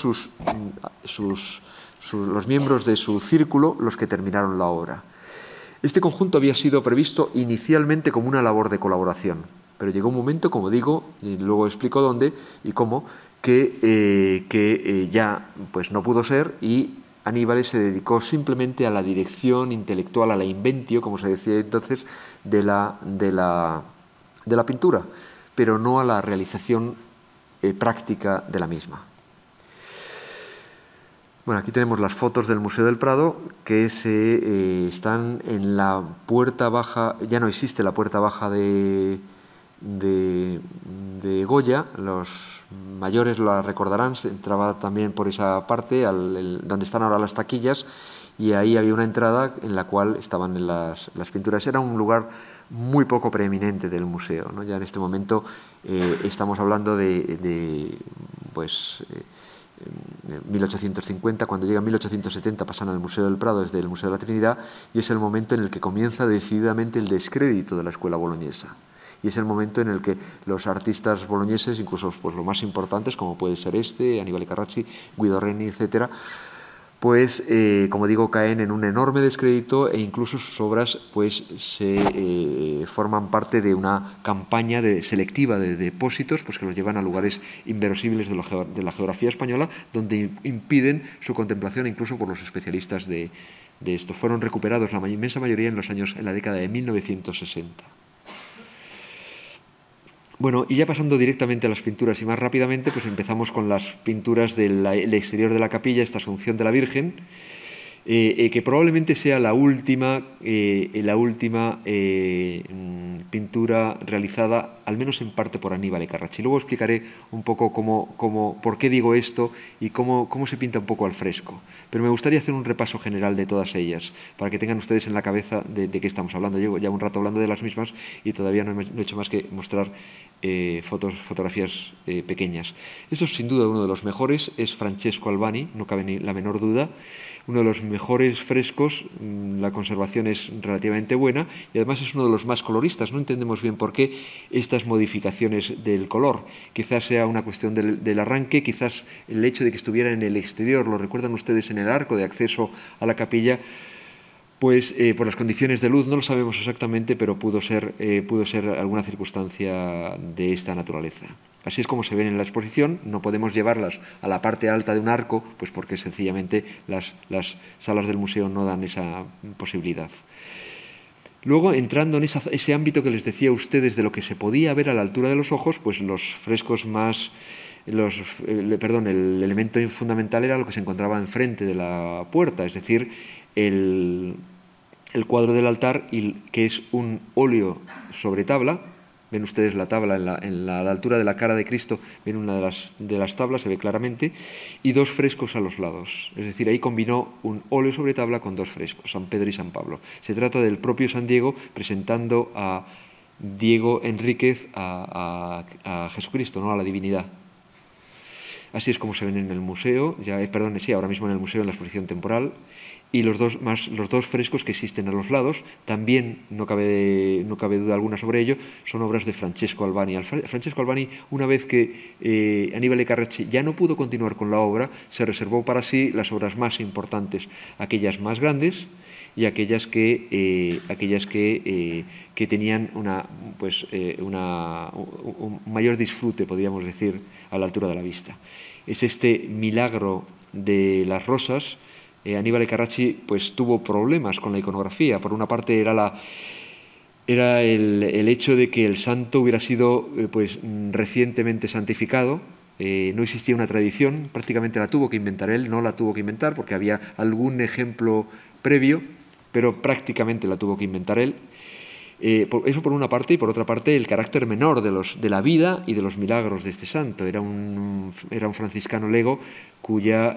los miembros de su círculo los que terminaron la obra. Este conjunto había sido previsto inicialmente como una labor de colaboración, pero llegó un momento, como digo, y luego explico dónde y cómo, que ya pues no pudo ser, y Aníbal se dedicó simplemente a la dirección intelectual, a la inventio, como se decía entonces, de la pintura, pero no a la realización práctica de la misma. Bueno, aquí tenemos las fotos del Museo del Prado que están en la puerta baja. Ya no existe la puerta baja de Goya. Los mayores la recordarán, se entraba también por esa parte, donde están ahora las taquillas, y ahí había una entrada en la cual estaban las pinturas. Era un lugar muy poco preeminente del museo, ¿no? Ya en este momento estamos hablando de 1850, cuando llega 1870 pasan al Museo del Prado desde el Museo de la Trinidad, y es el momento en el que comienza decididamente el descrédito de la escuela boloñesa. Y es el momento en el que los artistas boloñeses, incluso pues, los más importantes, como puede ser Aníbal de Carracci, Guido Reni, etcétera, pues, como digo, caen en un enorme descrédito, e incluso sus obras pues, forman parte de una campaña selectiva de depósitos, pues, que los llevan a lugares inverosímiles de la geografía española, donde impiden su contemplación incluso por los especialistas de esto. Fueron recuperados la inmensa mayoría en la década de 1960. Bueno, y ya pasando directamente a las pinturas y más rápidamente, pues empezamos con las pinturas del exterior de la capilla, esta Asunción de la Virgen, que probablemente sea la última pintura realizada, al menos en parte, por Aníbal de Carracci. Luego explicaré un poco por qué digo esto y cómo se pinta un poco al fresco. Pero me gustaría hacer un repaso general de todas ellas, para que tengan ustedes en la cabeza de qué estamos hablando. Llevo ya un rato hablando de las mismas y todavía no he hecho más que mostrar fotografías pequeñas. Esto es sin duda uno de los mejores, es Francesco Albani, no cabe ni la menor duda. Uno de los mejores frescos, la conservación es relativamente buena y además es uno de los más coloristas. No entendemos bien por qué estas modificaciones del color. Quizás sea una cuestión del arranque, quizás el hecho de que estuviera en el exterior, lo recuerdan ustedes en el arco de acceso a la capilla, pues por las condiciones de luz, no lo sabemos exactamente, pero pudo ser alguna circunstancia de esta naturaleza. Así es como se ven en la exposición. No podemos llevarlas a la parte alta de un arco, pues porque sencillamente las salas del museo no dan esa posibilidad. Luego, entrando en ese ámbito que les decía a ustedes de lo que se podía ver a la altura de los ojos, pues los frescos más... el elemento fundamental era lo que se encontraba enfrente de la puerta, es decir, el cuadro del altar, que es un óleo sobre tabla. Ven ustedes la tabla a la altura de la cara de Cristo, ven una de las tablas, se ve claramente, y dos frescos a los lados. Es decir, ahí combinó un óleo sobre tabla con dos frescos, San Pedro y San Pablo. Se trata del propio San Diego presentando a Diego Enríquez a Jesucristo, ¿no? A la divinidad. Así es como se ven en el museo, ahora mismo en el museo, en la exposición temporal. Y los dos frescos que existen a los lados, también no cabe duda alguna sobre ello, son obras de Francesco Albani. Francesco Albani, una vez que Aníbal de Carracci ya no pudo continuar con la obra, se reservó para sí las obras más importantes, aquellas más grandes y aquellas que tenían un mayor disfrute, podríamos decir, a la altura de la vista. Es este milagro de las rosas. Aníbal de Carracci pues, tuvo problemas con la iconografía. Por una parte era el hecho de que el santo hubiera sido recientemente santificado. No existía una tradición, prácticamente la tuvo que inventar él, no la tuvo que inventar porque había algún ejemplo previo, pero prácticamente la tuvo que inventar él. Eso por una parte, y por otra parte el carácter menor de la vida y de los milagros de este santo. Era un franciscano lego cuya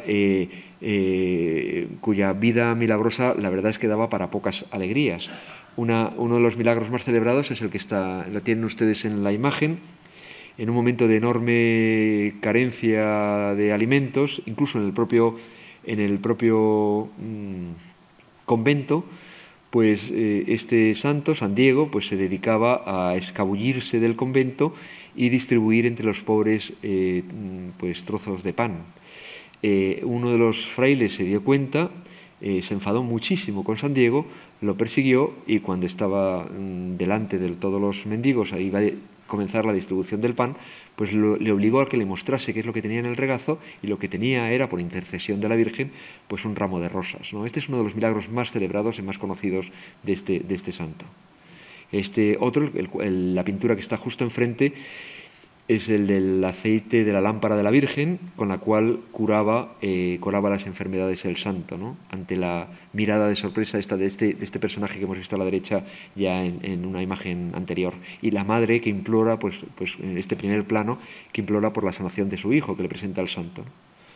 vida milagrosa la verdad es que daba para pocas alegrías. Uno de los milagros más celebrados es el que lo tienen ustedes en la imagen. En un momento de enorme carencia de alimentos, incluso en el propio convento, pues este santo, San Diego, pues se dedicaba a escabullirse del convento y distribuir entre los pobres pues trozos de pan. Uno de los frailes se dio cuenta, se enfadó muchísimo con San Diego, lo persiguió y cuando estaba delante de todos los mendigos, ahí iba a comenzar la distribución del pan, pues le obligó a que le mostrase qué es lo que tenía en el regazo, y lo que tenía era, por intercesión de la Virgen, pues un ramo de rosas, ¿no? Este es uno de los milagros más celebrados y más conocidos de este santo. Este otro, la pintura que está justo enfrente, es el del aceite de la lámpara de la Virgen, con la cual curaba las enfermedades el santo, ¿no? Ante la mirada de sorpresa de este personaje que hemos visto a la derecha ya en una imagen anterior. Y la madre que implora, pues en este primer plano, que implora por la sanación de su hijo, que le presenta al santo.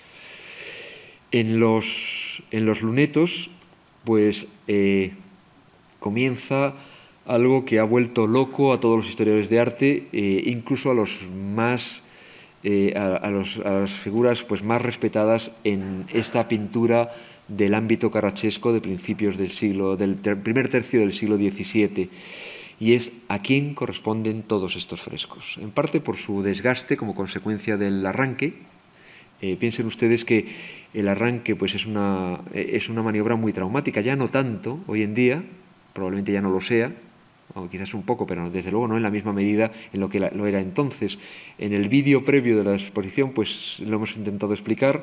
En los lunetos, pues comienza algo que ha vuelto loco a todos los historiadores de arte, incluso a los más a las figuras pues más respetadas en esta pintura del ámbito carrachesco de principios del primer tercio del siglo XVII, y es a quién corresponden todos estos frescos. En parte por su desgaste como consecuencia del arranque. Piensen ustedes que el arranque pues es una maniobra muy traumática, ya no tanto hoy en día, probablemente ya no lo sea, o quizás un poco, pero desde luego no en la misma medida en lo que lo era entonces. En el vídeo previo de la exposición pues lo hemos intentado explicar.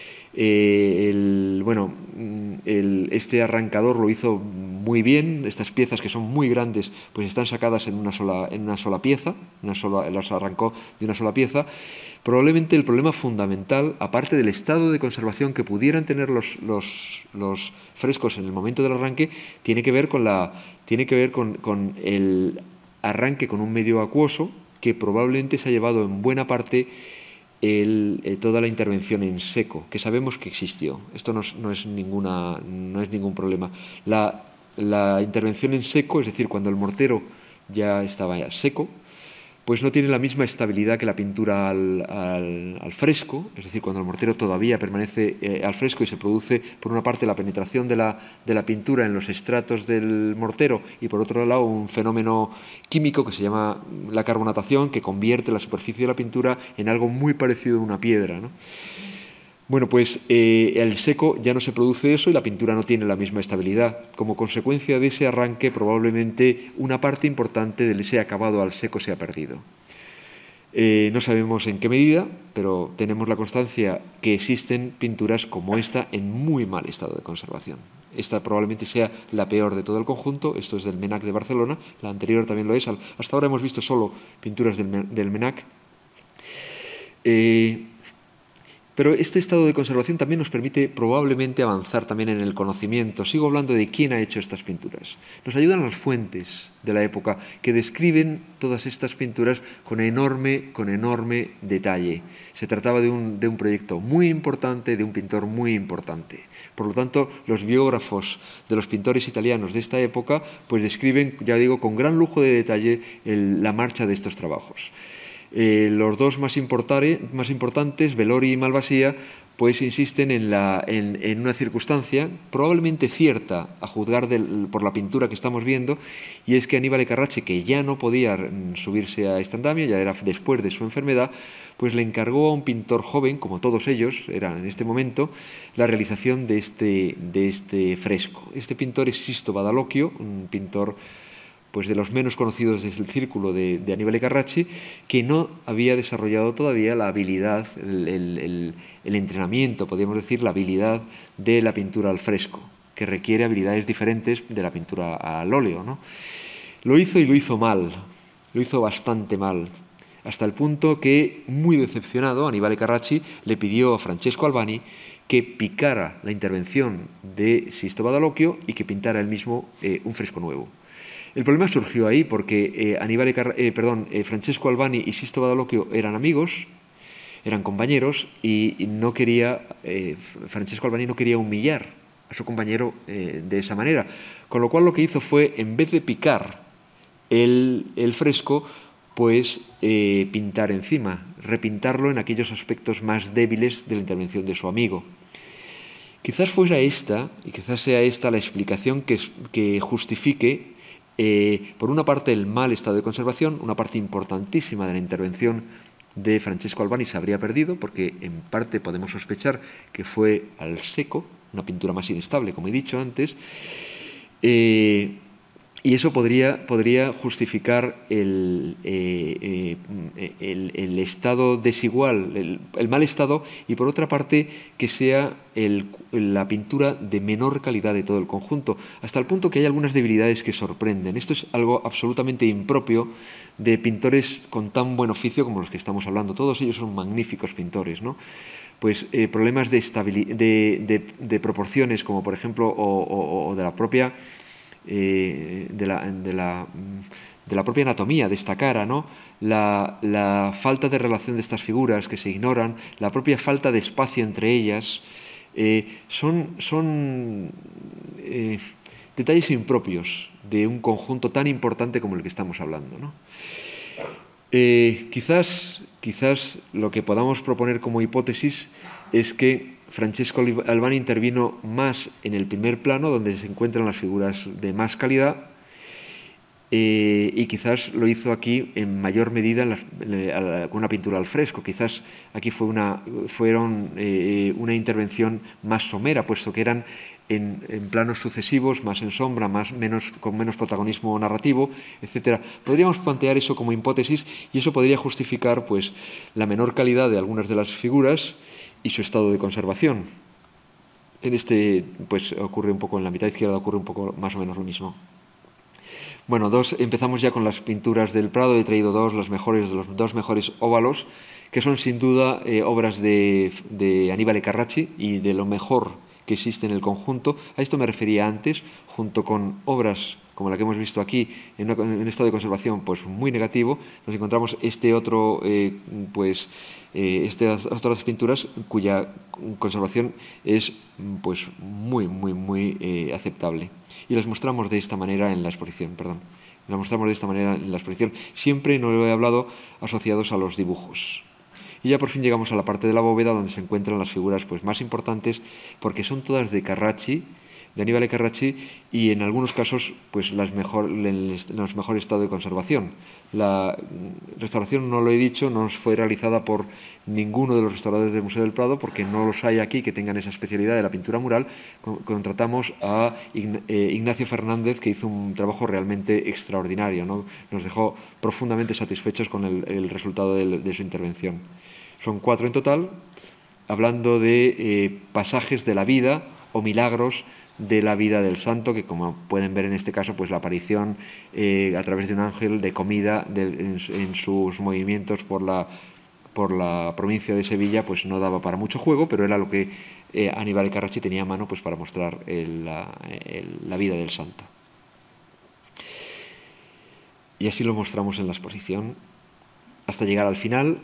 Este arrancador lo hizo muy bien. Estas piezas, que son muy grandes, pues están sacadas en una sola pieza, las arrancó de una sola pieza. Probablemente el problema fundamental, aparte del estado de conservación que pudieran tener los frescos en el momento del arranque, tiene que ver con el arranque con un medio acuoso, que probablemente se ha llevado en buena parte toda la intervención en seco, que sabemos que existió. Esto no es ningún problema. La intervención en seco, es decir, cuando el mortero ya estaba seco, pues no tiene la misma estabilidad que la pintura al fresco, es decir, cuando el mortero todavía permanece al fresco y se produce, por una parte, la penetración de la pintura en los estratos del mortero, y por otro lado un fenómeno químico que se llama la carbonatación, que convierte la superficie de la pintura en algo muy parecido a una piedra, ¿no? Bueno, pues el seco ya no se produce eso y la pintura no tiene la misma estabilidad. Como consecuencia de ese arranque, probablemente una parte importante de ese acabado al seco se ha perdido. No sabemos en qué medida, pero tenemos la constancia que existen pinturas como esta en muy mal estado de conservación. Esta probablemente sea la peor de todo el conjunto. Esto es del Menac de Barcelona, la anterior también lo es. Hasta ahora hemos visto solo pinturas del Menac. Pero este estado de conservación también nos permite probablemente avanzar también en el conocimiento. Sigo hablando de quién ha hecho estas pinturas. Nos ayudan las fuentes de la época, que describen todas estas pinturas con enorme detalle. Se trataba de un proyecto muy importante, de un pintor muy importante. Por lo tanto, los biógrafos de los pintores italianos de esta época pues describen, ya digo, con gran lujo de detalle la marcha de estos trabajos. Los dos más importantes, Velori y Malvasia, pues insisten en una circunstancia probablemente cierta a juzgar por la pintura que estamos viendo, y es que Annibale Carracci, que ya no podía subirse a esta andamio, ya era después de su enfermedad, pues le encargó a un pintor joven, como todos ellos eran en este momento, la realización de este fresco. Este pintor es Sisto Badalocchio, un pintor pues de los menos conocidos desde el círculo de Annibale Carracci, que no había desarrollado todavía la habilidad, el entrenamiento, podríamos decir, la habilidad de la pintura al fresco, que requiere habilidades diferentes de la pintura al óleo, ¿no? Lo hizo y lo hizo mal, lo hizo bastante mal, hasta el punto que, muy decepcionado, Annibale Carracci le pidió a Francesco Albani que picara la intervención de Sisto Badalocchio y que pintara él mismo un fresco nuevo. El problema surgió ahí porque Francesco Albani y Sisto Badalocchio eran amigos, eran compañeros, y Francesco Albani no quería humillar a su compañero de esa manera. Con lo cual lo que hizo fue, en vez de picar el fresco, pues pintar encima, repintarlo en aquellos aspectos más débiles de la intervención de su amigo. Quizás fuera esta, y quizás sea esta la explicación que justifique, por una parte, el mal estado de conservación. Una parte importantísima de la intervención de Francesco Albani se habría perdido, porque en parte podemos sospechar que fue al seco, una pintura más inestable, como he dicho antes, y eso podría justificar el estado desigual, el mal estado, y por otra parte que sea la pintura de menor calidad de todo el conjunto, hasta el punto que hay algunas debilidades que sorprenden. Esto es algo absolutamente impropio de pintores con tan buen oficio como los que estamos hablando. Todos ellos son magníficos pintores, ¿no? Pues problemas de proporciones, como por ejemplo, o de la propia de la propia anatomía de esta cara, ¿no? La falta de relación de estas figuras que se ignoran, la propia falta de espacio entre ellas, son detalles impropios de un conjunto tan importante como el que estamos hablando, ¿no? Quizás lo que podamos proponer como hipótesis es que Francesco Albani intervino más en el primer plano, donde se encuentran las figuras de más calidad, y quizás lo hizo aquí en mayor medida con una pintura al fresco. Quizás aquí fueron una intervención más somera, puesto que eran en planos sucesivos, más en sombra, con menos protagonismo narrativo, etc. Podríamos plantear eso como hipótesis, y eso podría justificar, pues, la menor calidad de algunas de las figuras y su estado de conservación. Pues ocurre un poco en la mitad izquierda, ocurre un poco más o menos lo mismo. Bueno, empezamos ya con las pinturas del Prado. He traído los dos mejores óvalos, que son sin duda obras de Annibale Carracci y de lo mejor que existe en el conjunto. A esto me refería antes, junto con obras como la que hemos visto aquí, en un estado de conservación pues muy negativo. Nos encontramos estas otras pinturas cuya conservación es pues muy aceptable, y las mostramos de esta manera en la exposición. Siempre, no lo he hablado, asociados a los dibujos. Y ya por fin llegamos a la parte de la bóveda, donde se encuentran las figuras pues más importantes, porque son todas de Carracci, de Annibale Carracci, y en algunos casos pues en los mejor estado de conservación. La restauración, no lo he dicho, no fue realizada por ninguno de los restauradores del Museo del Prado, porque no los hay aquí que tengan esa especialidad de la pintura mural. Contratamos a Ignacio Fernández, que hizo un trabajo realmente extraordinario, ¿no? Nos dejó profundamente satisfechos con el resultado de su intervención. Son 4 en total, hablando de pasajes de la vida o milagros de la vida del santo, que como pueden ver en este caso, pues la aparición a través de un ángel de comida en sus movimientos por la provincia de Sevilla, pues no daba para mucho juego, pero era lo que Annibale Carracci tenía a mano pues para mostrar la vida del santo. Y así lo mostramos en la exposición, hasta llegar al final,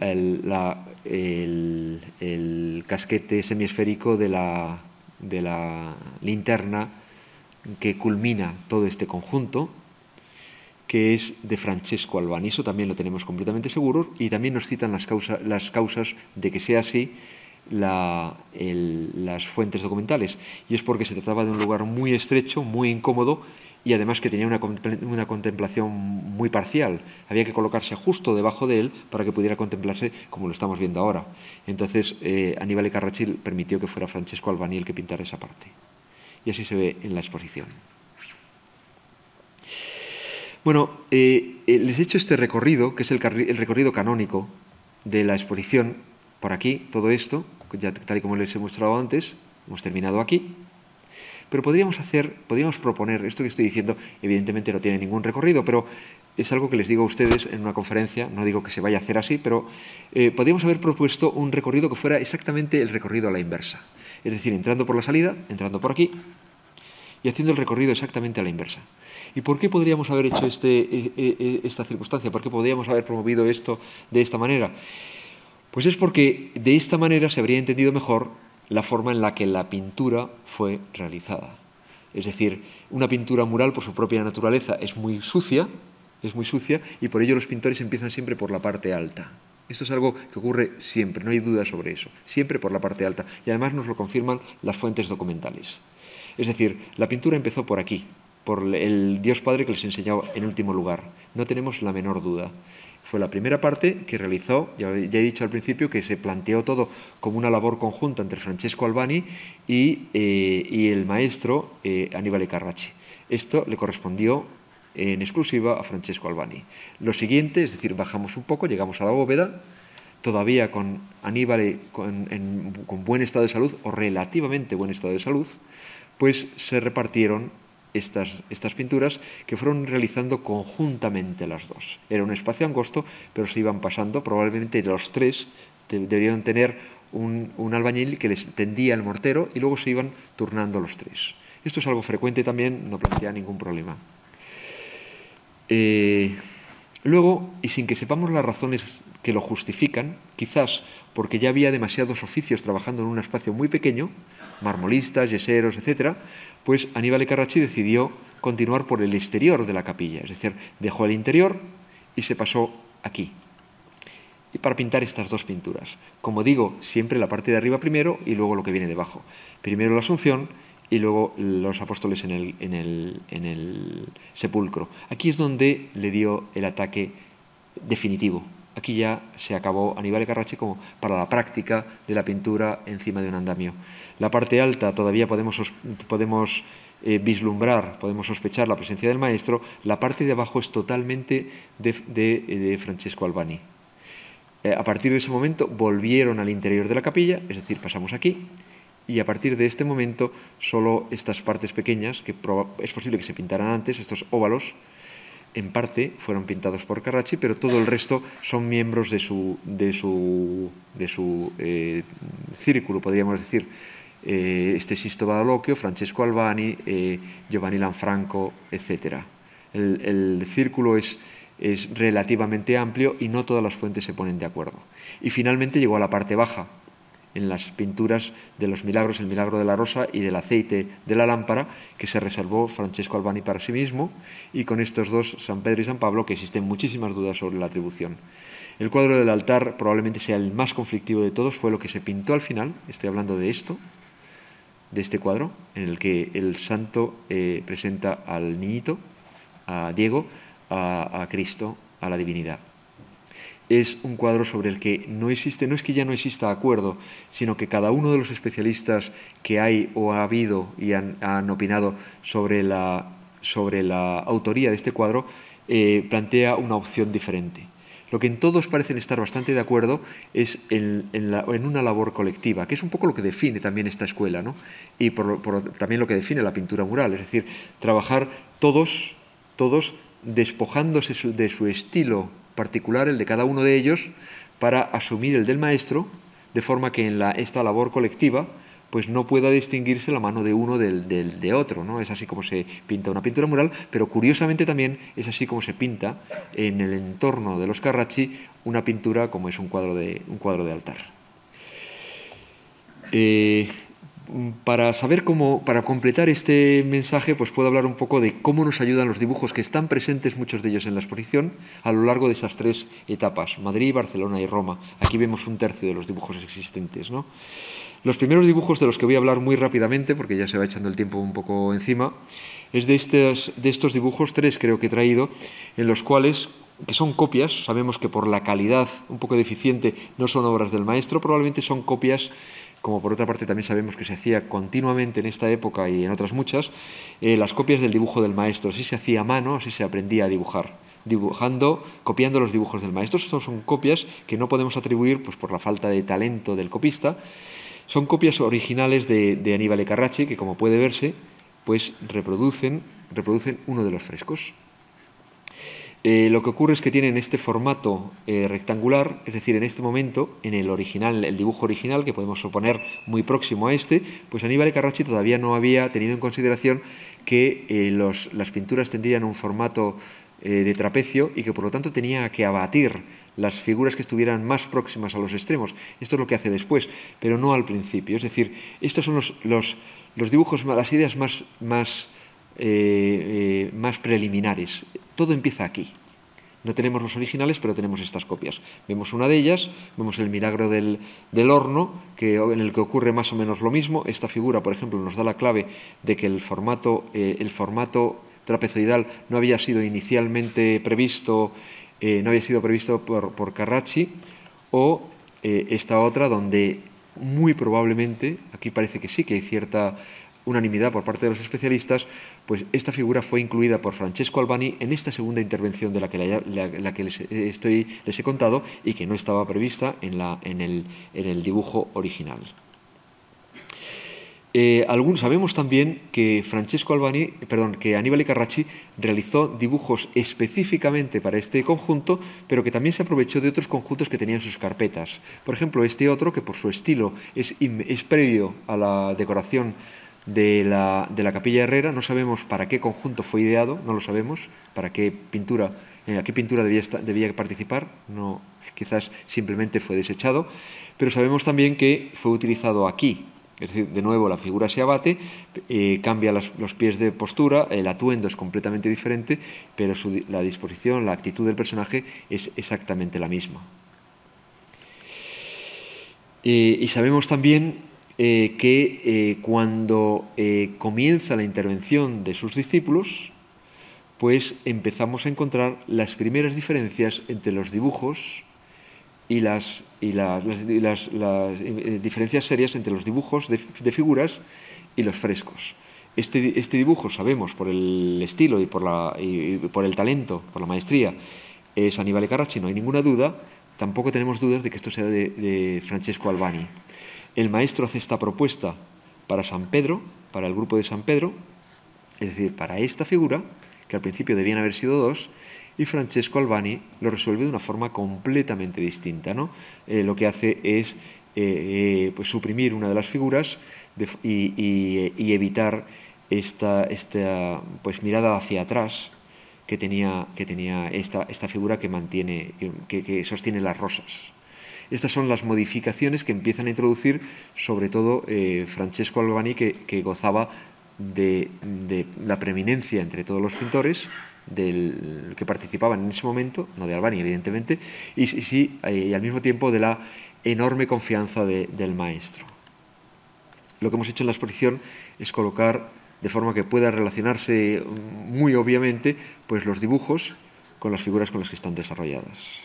el casquete semiesférico de la linterna que culmina todo este conjunto, que es de Francesco Albani. Eso también lo tenemos completamente seguro, y también nos citan las causas de que sea así las fuentes documentales, y es porque se trataba de un lugar muy estrecho, muy incómodo, y además que tenía una contemplación muy parcial. Había que colocarse justo debajo de él para que pudiera contemplarse como lo estamos viendo ahora. Entonces Annibale Carracci permitió que fuera Francesco Albani el que pintara esa parte, y así se ve en la exposición. Bueno, les he hecho este recorrido, que es el recorrido canónico de la exposición, por aquí, todo esto, ya tal y como les he mostrado antes. Hemos terminado aquí. Pero podríamos proponer, esto que estoy diciendo evidentemente no tiene ningún recorrido, pero es algo que les digo a ustedes en una conferencia, no digo que se vaya a hacer así, pero podríamos haber propuesto un recorrido que fuera exactamente el recorrido a la inversa. Es decir, entrando por la salida, entrando por aquí, y haciendo el recorrido exactamente a la inversa. ¿Y por qué podríamos haber hecho esta circunstancia? ¿Por qué podríamos haber promovido esto de esta manera? Pues es porque de esta manera se habría entendido mejor la forma en la que la pintura fue realizada. Es decir, una pintura mural por su propia naturaleza es muy sucia y por ello los pintores empiezan siempre por la parte alta. Esto es algo que ocurre siempre, no hay duda sobre eso, siempre por la parte alta. Y además nos lo confirman las fuentes documentales. Es decir, la pintura empezó por aquí, por el Dios Padre que les enseñó en último lugar. No tenemos la menor duda. Fue la primera parte que realizó, ya he dicho al principio que se planteó todo como una labor conjunta entre Francesco Albani y el maestro Annibale Carracci. Esto le correspondió en exclusiva a Francesco Albani. Lo siguiente, es decir, bajamos un poco, llegamos a la bóveda, todavía con Aníbal con buen estado de salud o relativamente buen estado de salud, pues se repartieron estas pinturas que fueron realizando conjuntamente las dos. Era un espacio angosto, pero se iban pasando, probablemente los tres deberían tener un albañil que les tendía el mortero y luego se iban turnando los tres. Esto es algo frecuente también, no plantea ningún problema. Luego, y sin que sepamos las razones que lo justifican, quizás porque ya había demasiados oficios trabajando en un espacio muy pequeño, marmolistas, yeseros, etc., pues Annibale Carracci decidió continuar por el exterior de la capilla, es decir, dejó el interior y se pasó aquí, y para pintar estas dos pinturas. Como digo, siempre la parte de arriba primero y luego lo que viene debajo. Primero la Asunción y luego los apóstoles en el sepulcro. Aquí es donde le dio el ataque definitivo. Aquí ya se acabó Annibale Carracci como para la práctica de la pintura encima de un andamio. La parte alta todavía podemos vislumbrar, podemos sospechar la presencia del maestro. La parte de abajo es totalmente de Francesco Albani. A partir de ese momento volvieron al interior de la capilla, es decir, pasamos aquí, y a partir de este momento solo estas partes pequeñas, que es posible que se pintaran antes, estos óvalos, en parte fueron pintados por Carracci, pero todo el resto son miembros de su círculo, podríamos decir. Sisto Badalocchio, Francesco Albani, Giovanni Lanfranco, etc. El círculo es relativamente amplio y no todas las fuentes se ponen de acuerdo. Y finalmente llegó a la parte baja, en las pinturas de los milagros, el milagro de la rosa y del aceite de la lámpara, que se reservó Francesco Albani para sí mismo, y con estos dos, San Pedro y San Pablo, que existen muchísimas dudas sobre la atribución. El cuadro del altar probablemente sea el más conflictivo de todos, fue lo que se pintó al final, estoy hablando de esto, de este cuadro, en el que el santo presenta al niñito, a Diego, a Cristo, a la divinidad. Es un cuadro sobre el que no es que ya no exista acuerdo, sino que cada uno de los especialistas que hay o ha habido y han opinado sobre la autoría de este cuadro plantea una opción diferente. Lo que en todos parecen estar bastante de acuerdo es en una labor colectiva, que es un poco lo que define también esta escuela, ¿no? Y también lo que define la pintura mural, es decir, trabajar todos despojándose de su estilo particular, el de cada uno de ellos, para asumir el del maestro, de forma que en esta labor colectiva pues no pueda distinguirse la mano de uno de otro, ¿no? Es así como se pinta una pintura mural, pero curiosamente también es así como se pinta en el entorno de los Carracci una pintura como es un cuadro de altar. Para completar este mensaje, pues puedo hablar un poco de cómo nos ayudan los dibujos que están presentes, muchos de ellos en la exposición, a lo largo de esas tres etapas, Madrid, Barcelona y Roma. Aquí vemos un tercio de los dibujos existentes, ¿no? Los primeros dibujos de los que voy a hablar muy rápidamente, porque ya se va echando el tiempo un poco encima, es de estos dibujos, tres creo que he traído, en los cuales, que son copias, sabemos que por la calidad un poco deficiente no son obras del maestro, probablemente son copias, como por otra parte también sabemos que se hacía continuamente en esta época y en otras muchas, las copias del dibujo del maestro. Así se hacía a mano, así se aprendía a dibujar, copiando los dibujos del maestro. Estas son copias que no podemos atribuir pues, por la falta de talento del copista. Son copias originales de Annibale Carracci, que como puede verse, pues reproducen uno de los frescos. Lo que ocurre es que tienen este formato rectangular, es decir, en este momento, en el original, el dibujo original, que podemos suponer muy próximo a este, pues Aníbal Carracci todavía no había tenido en consideración que las pinturas tendrían un formato de trapecio y que por lo tanto tenía que abatir las figuras que estuvieran más próximas a los extremos. Esto es lo que hace después, pero no al principio. Es decir, estos son los dibujos, las ideas más preliminares. Todo empieza aquí. No tenemos los originales, pero tenemos estas copias. Vemos una de ellas, vemos el milagro del horno, en el que ocurre más o menos lo mismo. Esta figura, por ejemplo, nos da la clave de que el formato trapezoidal no había sido inicialmente previsto, por Carracci, o esta otra donde muy probablemente, aquí parece que sí que hay cierta unanimidad por parte de los especialistas, pues esta figura fue incluida por Francesco Albani en esta segunda intervención de la que les he contado y que no estaba prevista en el dibujo original. Sabemos también que que Aníbal Carracci realizó dibujos específicamente para este conjunto, pero que también se aprovechó de otros conjuntos que tenía en sus carpetas. Por ejemplo, este otro, que por su estilo es previo a la decoración de la Capilla Herrera. No sabemos para qué conjunto fue ideado, no lo sabemos, para qué pintura, a qué pintura debía participar, no, quizás simplemente fue desechado, pero sabemos también que fue utilizado aquí. Es decir, de nuevo la figura se abate, cambia los pies de postura, el atuendo es completamente diferente, pero la disposición, la actitud del personaje es exactamente la misma. Y sabemos también que cuando comienza la intervención de sus discípulos, pues empezamos a encontrar las primeras diferencias entre los dibujos y las diferencias serias entre los dibujos de figuras y los frescos. Este dibujo, sabemos, por el estilo y por el talento, por la maestría, es Aníbal Carracci, no hay ninguna duda. Tampoco tenemos dudas de que esto sea de Francesco Albani. El maestro hace esta propuesta para San Pedro, para el grupo de San Pedro, es decir, para esta figura, que al principio debían haber sido dos, y Francesco Albani lo resuelve de una forma completamente distinta, ¿no? Lo que hace es pues suprimir una de las figuras y evitar esta pues mirada hacia atrás que tenía esta figura que sostiene las rosas. Estas son las modificaciones que empiezan a introducir, sobre todo Francesco Albani, que gozaba de la preeminencia entre todos los pintores que participaban en ese momento, no de Albani evidentemente, y al mismo tiempo de la enorme confianza del maestro. Lo que hemos hecho en la exposición es colocar de forma que pueda relacionarse muy obviamente pues los dibujos con las figuras con las que están desarrolladas.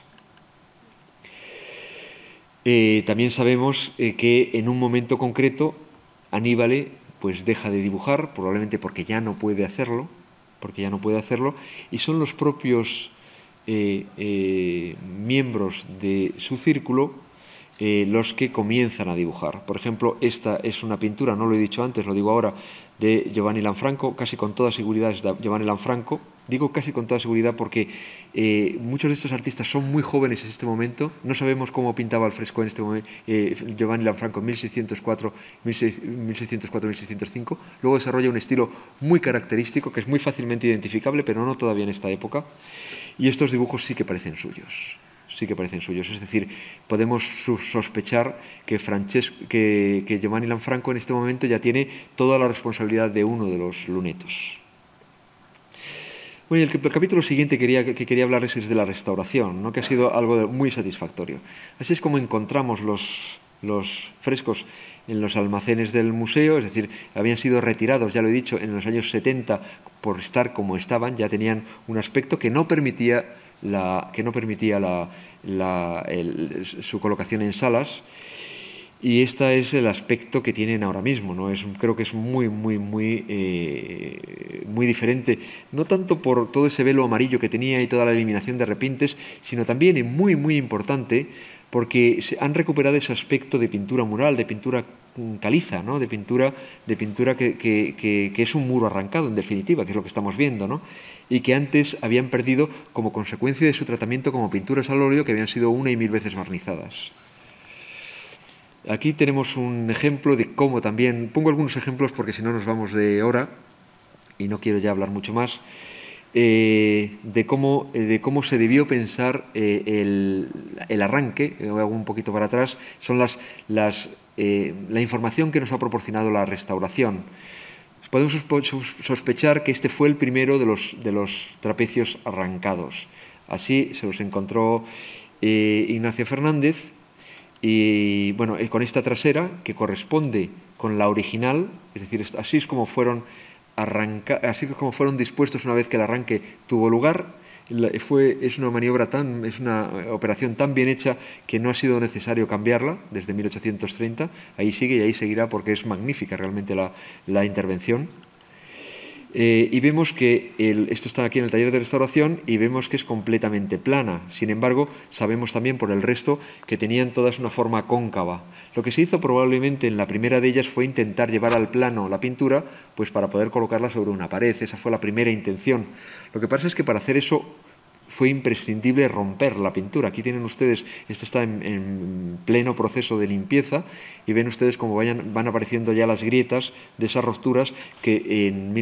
También sabemos que en un momento concreto Aníbal pues deja de dibujar, probablemente porque ya no puede hacerlo, y son los propios miembros de su círculo los que comienzan a dibujar. Por ejemplo, esta es una pintura, no lo he dicho antes, lo digo ahora, de Giovanni Lanfranco, casi con toda seguridad es de Giovanni Lanfranco. Digo casi con toda seguridad porque muchos de estos artistas son muy jóvenes en este momento. No sabemos cómo pintaba al fresco en este momento Giovanni Lanfranco en 1604-1605. Luego desarrolla un estilo muy característico que es muy fácilmente identificable, pero no todavía en esta época. Y estos dibujos sí que parecen suyos. Es decir, podemos sospechar que Giovanni Lanfranco en este momento ya tiene toda la responsabilidad de uno de los lunetos. Bueno, el capítulo siguiente que quería hablarles es de la restauración, ¿no? Que ha sido algo muy satisfactorio. Así es como encontramos los frescos en los almacenes del museo, es decir, habían sido retirados, ya lo he dicho, en los años 70 por estar como estaban, ya tenían un aspecto que no permitía su colocación en salas, y este es el aspecto que tienen ahora mismo, ¿no? Creo que es muy diferente, no tanto por todo ese velo amarillo que tenía y toda la eliminación de repintes, sino también muy importante porque han recuperado ese aspecto de pintura mural, de pintura caliza, ¿no? de pintura que es un muro arrancado, en definitiva, que es lo que estamos viendo, ¿no? Y que antes habían perdido como consecuencia de su tratamiento como pinturas al óleo, que habían sido 1 y 1000 veces barnizadas. Aquí tenemos un ejemplo de cómo también, pongo algunos ejemplos porque si no nos vamos de hora y no quiero ya hablar mucho más, de cómo se debió pensar el arranque. Hago un poquito para atrás, son la información que nos ha proporcionado la restauración. Podemos sospechar que este fue el primero de los trapecios arrancados. Así se los encontró Ignacio Fernández, y bueno, con esta trasera que corresponde con la original, es decir, así es como fueron dispuestos una vez que el arranque tuvo lugar. Es una operación tan bien hecha que no ha sido necesario cambiarla desde 1830. Ahí sigue y ahí seguirá porque es magnífica realmente la intervención. Y vemos que esto está aquí en el taller de restauración y vemos que es completamente plana. Sin embargo, sabemos también por el resto que tenían todas una forma cóncava. Lo que se hizo probablemente en la primera de ellas fue intentar llevar al plano la pintura, pues para poder colocarla sobre una pared. Esa fue la primera intención. Lo que pasa es que para hacer eso fue imprescindible romper la pintura. Aquí tienen ustedes, esto está en pleno proceso de limpieza y ven ustedes cómo van apareciendo ya las grietas de esas rupturas que en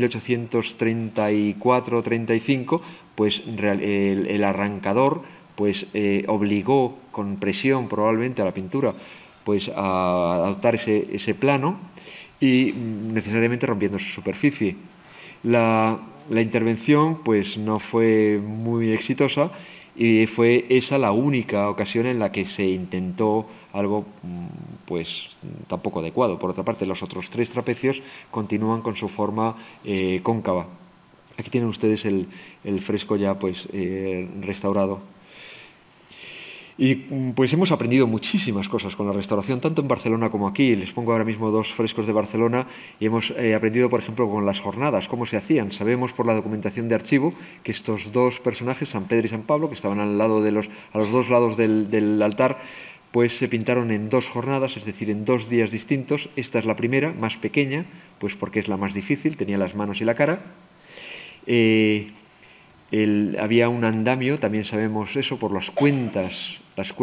1834-35 pues el arrancador pues obligó con presión probablemente a la pintura pues a adoptar ese plano y necesariamente rompiendo su superficie. La intervención pues no fue muy exitosa y fue esa la única ocasión en la que se intentó algo pues tampoco adecuado. Por otra parte, los otros 3 trapecios continúan con su forma cóncava. Aquí tienen ustedes el fresco ya pues restaurado. Y pues hemos aprendido muchísimas cosas con la restauración, tanto en Barcelona como aquí. Les pongo ahora mismo 2 frescos de Barcelona y hemos aprendido, por ejemplo, con las jornadas, cómo se hacían. Sabemos por la documentación de archivo que estos 2 personajes, San Pedro y San Pablo, que estaban a los 2 lados del altar, pues se pintaron en 2 jornadas, es decir, en 2 días distintos. Esta es la primera, más pequeña, pues porque es la más difícil, tenía las manos y la cara. Había un andamio, también sabemos eso por las cuentas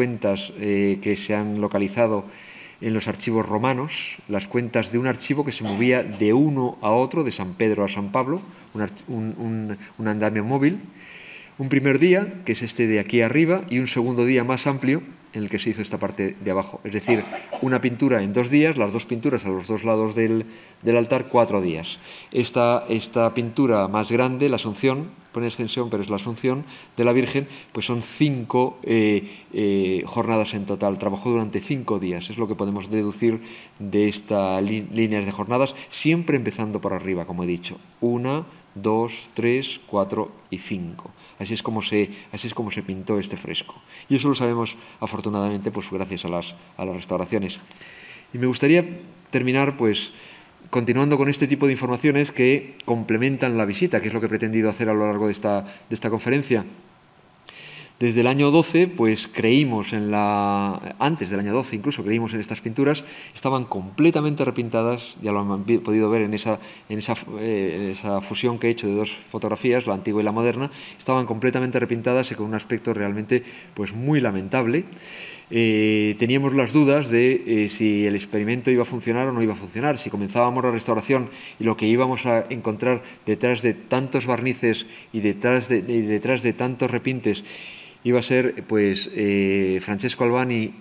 que se han localizado en los archivos romanos, las cuentas de un archivo que se movía de uno a otro, de San Pedro a San Pablo, un andamio móvil. Un primer día, que es este de aquí arriba, y un segundo día más amplio, en el que se hizo esta parte de abajo. Es decir, una pintura en 2 días, las 2 pinturas a los 2 lados del altar, 4 días. Esta pintura más grande, la Asunción, pone extensión, pero es la Asunción de la Virgen, pues son 5 jornadas en total. Trabajó durante 5 días, es lo que podemos deducir de estas líneas de jornadas, siempre empezando por arriba, como he dicho. 1, 2, 3, 4 y 5. Así es como se pintó este fresco. Y eso lo sabemos, afortunadamente, pues gracias a las restauraciones. Y me gustaría terminar, pues, continuando con este tipo de informaciones que complementan la visita, que es lo que he pretendido hacer a lo largo de esta conferencia. Desde el año 12, pues creímos antes del año 12 incluso creímos en estas pinturas, estaban completamente repintadas, ya lo han podido ver en esa fusión que he hecho de 2 fotografías, la antigua y la moderna, estaban completamente repintadas y con un aspecto realmente pues muy lamentable. Teníamos las dudas de si el experimento iba a funcionar o no iba a funcionar, si comenzábamos la restauración y lo que íbamos a encontrar detrás de tantos barnices y detrás de tantos repintes iba a ser pues Francesco Albani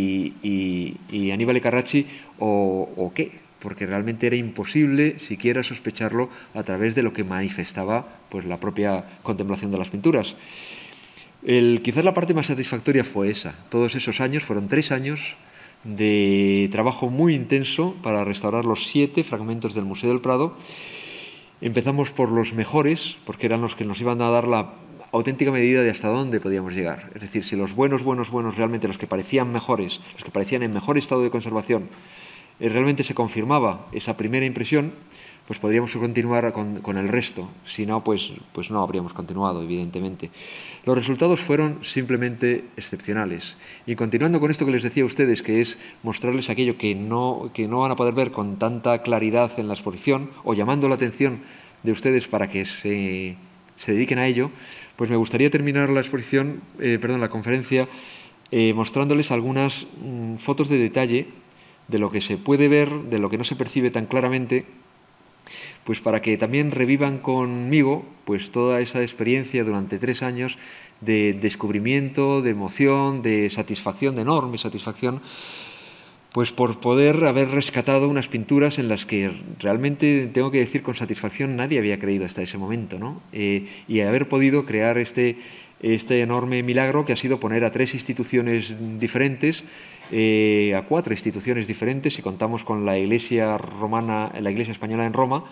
y Aníbal Carracci o qué, porque realmente era imposible siquiera sospecharlo a través de lo que manifestaba pues la propia contemplación de las pinturas. Quizás la parte más satisfactoria fue esa. Todos esos años, fueron 3 años de trabajo muy intenso para restaurar los 7 fragmentos del Museo del Prado. Empezamos por los mejores, porque eran los que nos iban a dar la auténtica medida de hasta dónde podíamos llegar. Es decir, si los buenos, realmente los que parecían mejores, los que parecían en mejor estado de conservación, realmente se confirmaba esa primera impresión, pues podríamos continuar con el resto. Si no, pues no habríamos continuado, evidentemente. Los resultados fueron simplemente excepcionales. Y continuando con esto que les decía a ustedes, que es mostrarles aquello que no van a poder ver con tanta claridad en la exposición, o llamando la atención de ustedes para que se dediquen a ello, pues me gustaría terminar la conferencia mostrándoles algunas fotos de detalle de lo que se puede ver, de lo que no se percibe tan claramente, pues para que también revivan conmigo pues toda esa experiencia durante 3 años de descubrimiento, de emoción, de satisfacción, de enorme satisfacción, pues por poder haber rescatado unas pinturas en las que realmente, tengo que decir con satisfacción, nadie había creído hasta ese momento, ¿no? Y haber podido crear este enorme milagro que ha sido poner a 3 instituciones diferentes, a 4 instituciones diferentes, si contamos con la Iglesia romana, la Iglesia española en Roma,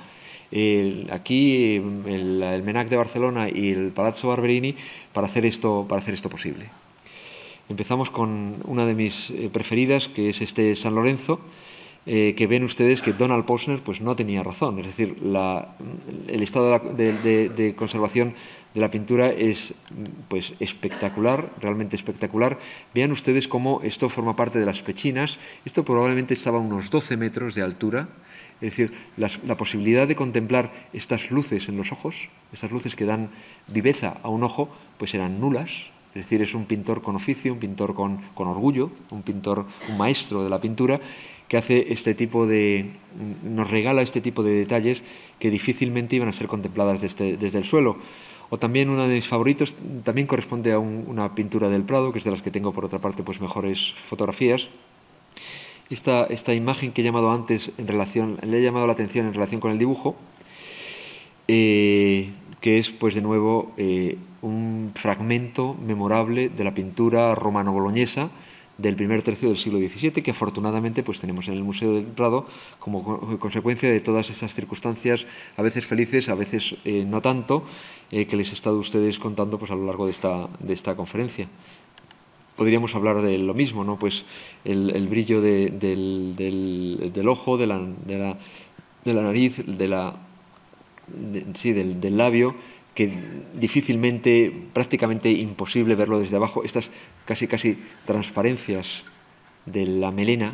aquí el MENAC de Barcelona y el Palazzo Barberini, para hacer esto posible. Empezamos con una de mis preferidas, que es este San Lorenzo, que ven ustedes que Donald Posner pues no tenía razón. Es decir, el estado de conservación de la pintura es pues espectacular, realmente espectacular. Vean ustedes cómo esto forma parte de las pechinas. Esto probablemente estaba a unos 12 metros de altura. Es decir, la posibilidad de contemplar estas luces en los ojos, estas luces que dan viveza a un ojo, pues eran nulas. Es decir, es un pintor con oficio, un pintor con orgullo, un maestro de la pintura, que hace nos regala este tipo de detalles que difícilmente iban a ser contempladas desde el suelo. O también uno de mis favoritos, también corresponde a una pintura del Prado, que es de las que tengo por otra parte pues mejores fotografías. Esta imagen que he llamado antes le he llamado la atención en relación con el dibujo, que es pues de nuevo un fragmento memorable de la pintura romano-boloñesa del primer tercio del siglo XVII, que afortunadamente pues tenemos en el Museo del Prado como consecuencia de todas esas circunstancias, a veces felices, a veces no tanto, que les he estado a ustedes contando pues a lo largo de esta conferencia. Podríamos hablar de lo mismo, ¿no? Pues el brillo del ojo, de la nariz, del labio, que difícilmente, prácticamente imposible verlo desde abajo, estas casi transparencias de la melena,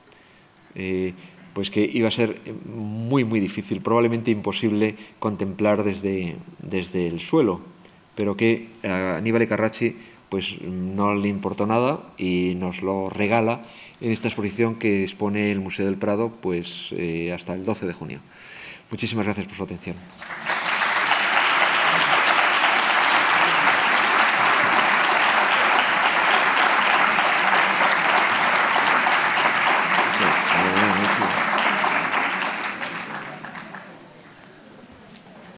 pues que iba a ser muy difícil, probablemente imposible contemplar desde el suelo, pero que a Aníbal Carracci pues no le importó nada y nos lo regala en esta exposición que expone el Museo del Prado pues hasta el 12 de junio. Muchísimas gracias por su atención.